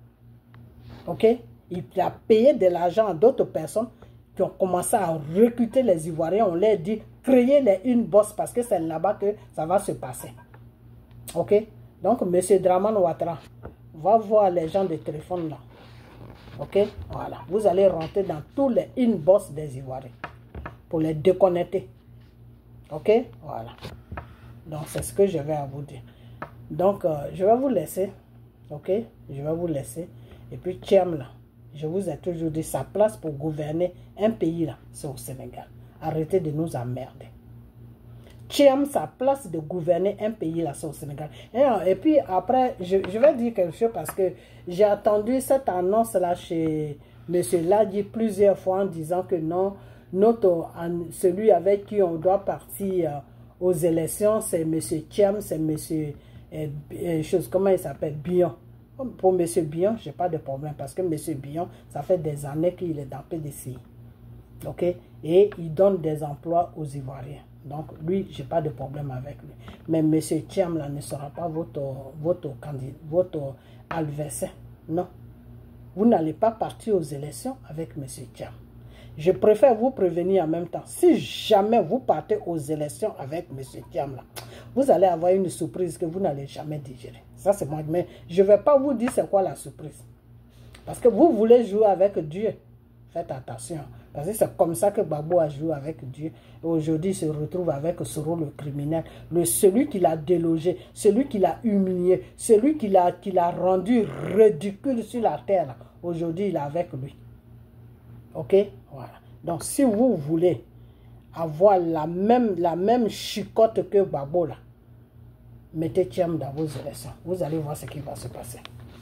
Ok? Il a payé de l'argent à d'autres personnes qui ont commencé à recruter les Ivoiriens. On leur dit, créez les inbox parce que c'est là-bas que ça va se passer. Ok? Donc, M. Dramane Ouattara va voir les gens de téléphone là. Ok? Voilà. Vous allez rentrer dans tous les inbox des Ivoiriens pour les déconnecter. Ok? Voilà. Donc, c'est ce que je vais à vous dire. Donc, euh, je vais vous laisser. Ok? Je vais vous laisser. Et puis, Thiam, là, je vous ai toujours dit, sa place pour gouverner un pays, là, c'est au Sénégal. Arrêtez de nous emmerder. Thiam, sa place de gouverner un pays, là, c'est au Sénégal. Et, et puis, après, je, je vais dire quelque chose parce que j'ai attendu cette annonce-là chez M. Ladji plusieurs fois en disant que non, notre, celui avec qui on doit partir euh, aux élections, c'est M. Thiam, c'est M. Euh, euh, chose, comment il s'appelle, Bion. Pour M. Bion, je n'ai pas de problème parce que M. Bion, ça fait des années qu'il est dans P D C I. Ok? Et il donne des emplois aux Ivoiriens. Donc, lui, je n'ai pas de problème avec lui. Mais M. Thiam, là, ne sera pas votre, votre candidat, votre adversaire. Non. Vous n'allez pas partir aux élections avec M. Thiam. Je préfère vous prévenir en même temps. Si jamais vous partez aux élections avec M. Thiam, là, vous allez avoir une surprise que vous n'allez jamais digérer. Ça, c'est moi. Mais je ne vais pas vous dire c'est quoi la surprise. Parce que vous voulez jouer avec Dieu. Faites attention. Parce que c'est comme ça que Gbagbo a joué avec Dieu. Et aujourd'hui, il se retrouve avec Soro, le criminel. Le, celui qui l'a délogé, celui qui l'a humilié, celui qui l'a qui l'a rendu ridicule sur la terre. Aujourd'hui, il est avec lui. Ok? Voilà. Donc, si vous voulez avoir la même, la même chicotte que Gbagbo, là, mettez Thiam dans vos élections. Vous allez voir ce qui va se passer.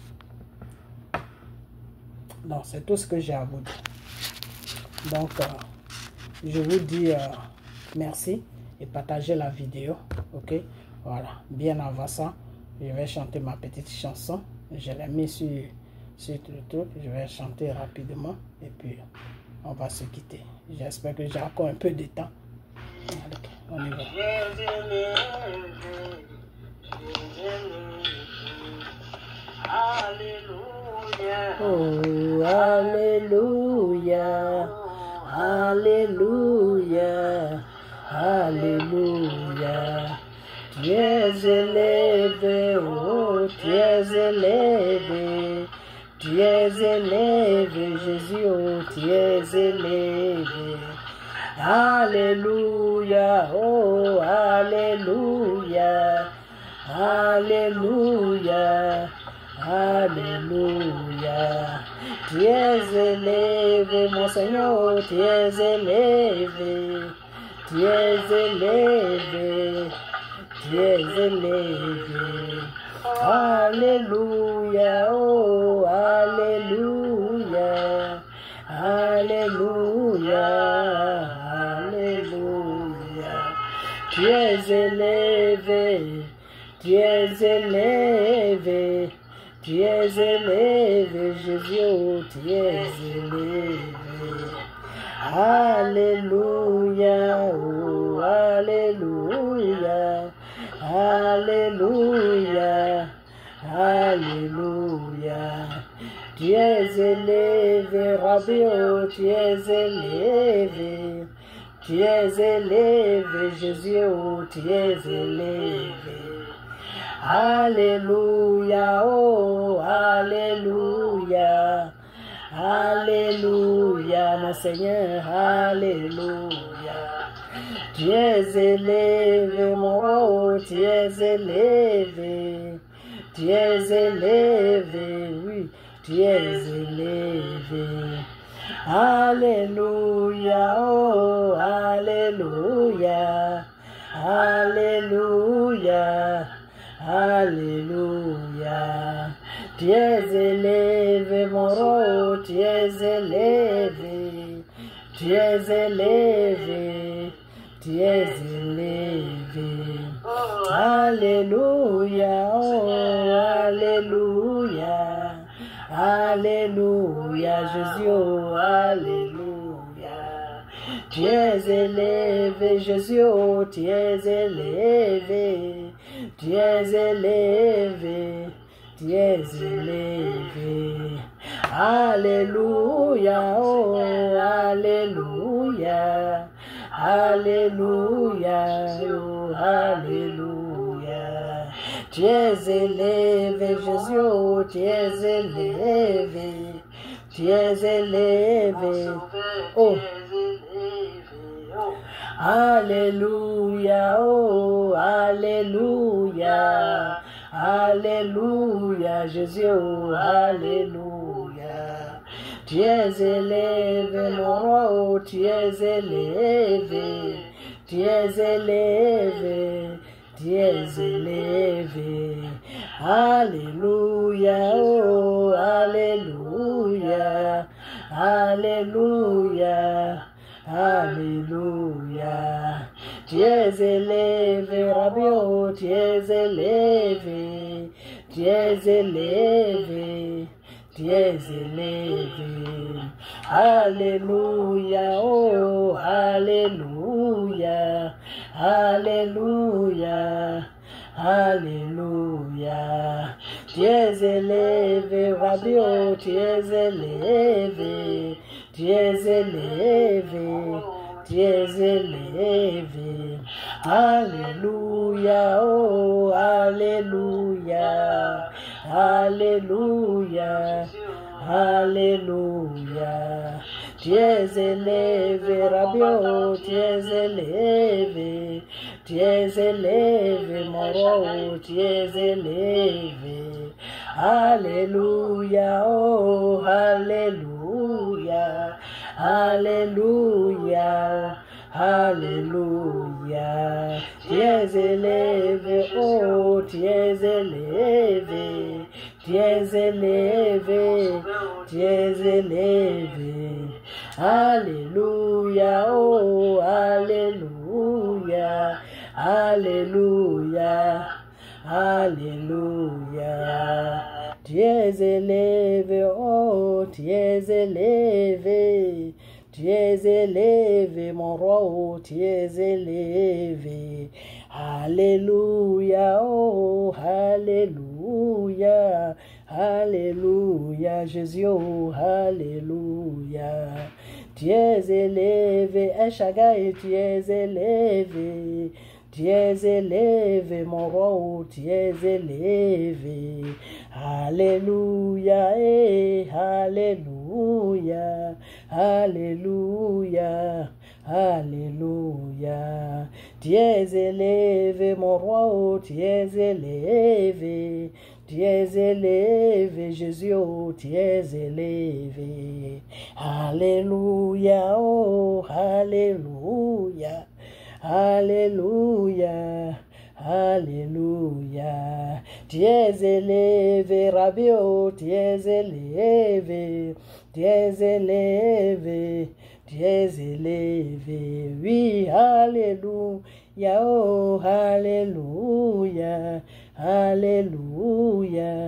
Donc, c'est tout ce que j'ai à vous dire. Donc, euh, je vous dis euh, merci et partagez la vidéo. Ok? Voilà. Bien avant ça, je vais chanter ma petite chanson. Je l'ai mis sur, sur le truc. Je vais chanter rapidement et puis on va se quitter. J'espère que j'ai encore un peu de temps. Allez, on y va. Alléluia. Oh, Alléluia. Alléluia. Alléluia, Alléluia. Tu es élevé, oh, tu es élevé. Tu es élevé, Jésus, oh, tu es élevé. Alléluia, oh, Alléluia. Alléluia, Alléluia. Tu es élevé, mon Seigneur, tu es élevé. Tu es élevé, tu es élevé. Alléluia, oh, Alléluia. Alléluia, Alléluia. Tu es élevé. Tu es élevé, tu es élevé, Jésus, oh, tu es élevé. Alléluia, oh, Alléluia, Alléluia, Alléluia. Tu es élevé, Rabbi, oh, tu es élevé. Tu es élevé, Jésus, oh, tu es élevé. Alléluia, oh, Alléluia, Alléluia, mon Seigneur, Alléluia. Tu es élevé, mon roi, tu es élevé, tu es élevé, oui, tu es élevé. Alléluia, oh, Alléluia, Alléluia. Alléluia. Tu es élevé, mon roi, tu es élevé. Tu es élevé, tu es élevé. Alléluia, oh, Alléluia. Alléluia, Jésus, oh, Alléluia. Tu es élevé, Jésus, oh, tu es élevé. Tu es élevé, tu es élevé. Alléluia, oh, Alléluia. Alléluia, oh, Alléluia. Tu es élevé, Jésus, oh, tu es élevé. Tu es élevé, oh. Alléluia, oh, Alléluia, Alléluia, Jésus, oh, Alléluia. Tu es élevé, mon roi, oh, tu es élevé, tu es élevé, tu es élevé. Alléluia, oh, Alléluia, Alléluia. Alléluia. Tu es élevé, Rabbi, oh, tu es élevé. Tu es élevé. Tu es élevé. Alléluia, oh, Alléluia. Alléluia. Alléluia. Tu es élevé, Rabbi, oh, tu es élevé. Tu es élevé, tu es élevé. Alléluia, oh, Alléluia, Alléluia, Alléluia. Tu es élevé, Rabbi, oh, tu es élevé. Tu es élevé, mon roi, oh, tu es élevé. Alléluia, oh, Alléluia, Alléluia, Alléluia. Tu es élevé, oh, tu es élevé. Tu es élevé, tu es élevé. Alléluia, oh, Alléluia, Alléluia, Alléluia. Tu es élevé, oh, tu es élevé. Tu es élevé, mon roi, oh, tu es élevé. Alléluia, oh, Alléluia, Alléluia, Jésus, oh, Alléluia. tu es élevé, El Shaddai, tu es élevé, tu es élevé, mon roi, oh, tu es élevé. Alléluia, eh, alléluia, alléluia, alléluia. Tu es élevé, mon roi, oh, tu es élevé. Tu es élevé, Jésus, oh, tu es élevé. Alléluia, oh, alléluia, alléluia, alléluia. Tu es élevé, Rabbi, oh, tu es élevé, tu es élevé, tu es élevé. Oui, alléluia, oh, alléluia. Alléluia,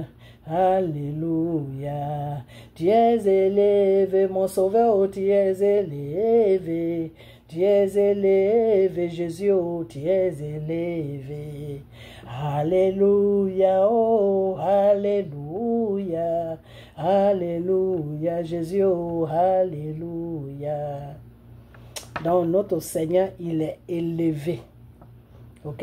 alléluia. Tu es élevé, mon sauveur, oh, tu es élevé. Tu es élevé, Jésus, oh, tu es élevé. Alléluia, oh, alléluia. Alléluia, Jésus, oh, alléluia. Donc notre Seigneur, il est élevé. Ok?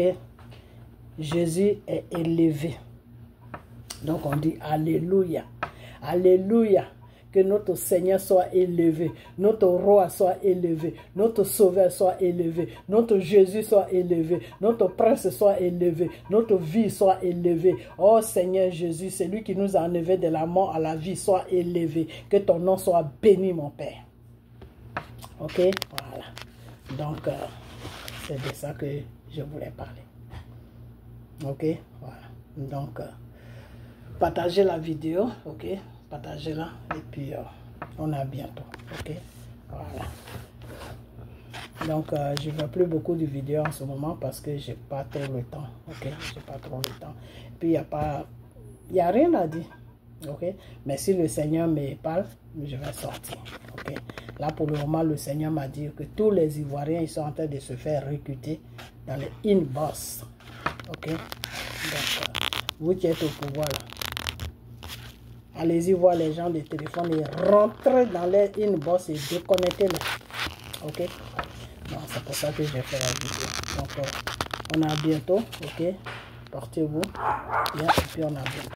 Jésus est élevé. Donc on dit Alléluia. Alléluia. Que notre Seigneur soit élevé. Notre roi soit élevé. Notre sauveur soit élevé. Notre Jésus soit élevé. Notre prince soit élevé. Notre vie soit élevée. Oh Seigneur Jésus, celui qui nous a enlevés de la mort à la vie soit élevé. Que ton nom soit béni, mon Père. Ok? Voilà. Donc, euh, c'est de ça que je voulais parler. Ok, voilà. Donc, euh, partagez la vidéo, ok, partagez-la et puis euh, on a bientôt, ok, voilà. Donc, euh, je ne veux plus beaucoup de vidéos en ce moment parce que j'ai pas trop le temps, ok, j'ai pas trop le temps. Et puis, il n'y a pas, il n'y a rien à dire, ok, mais si le Seigneur me parle, je vais sortir, ok. Là, pour le moment, le Seigneur m'a dit que tous les Ivoiriens, ils sont en train de se faire recruter dans les inbox. Ok, donc euh, vous qui êtes au pouvoir là, allez-y voir les gens des téléphones et rentrez dans les inbox et déconnectez-les. Ok, donc c'est pour ça que j'ai fait la vidéo. Donc euh, on a bientôt, ok, portez-vous bien et puis on a bientôt.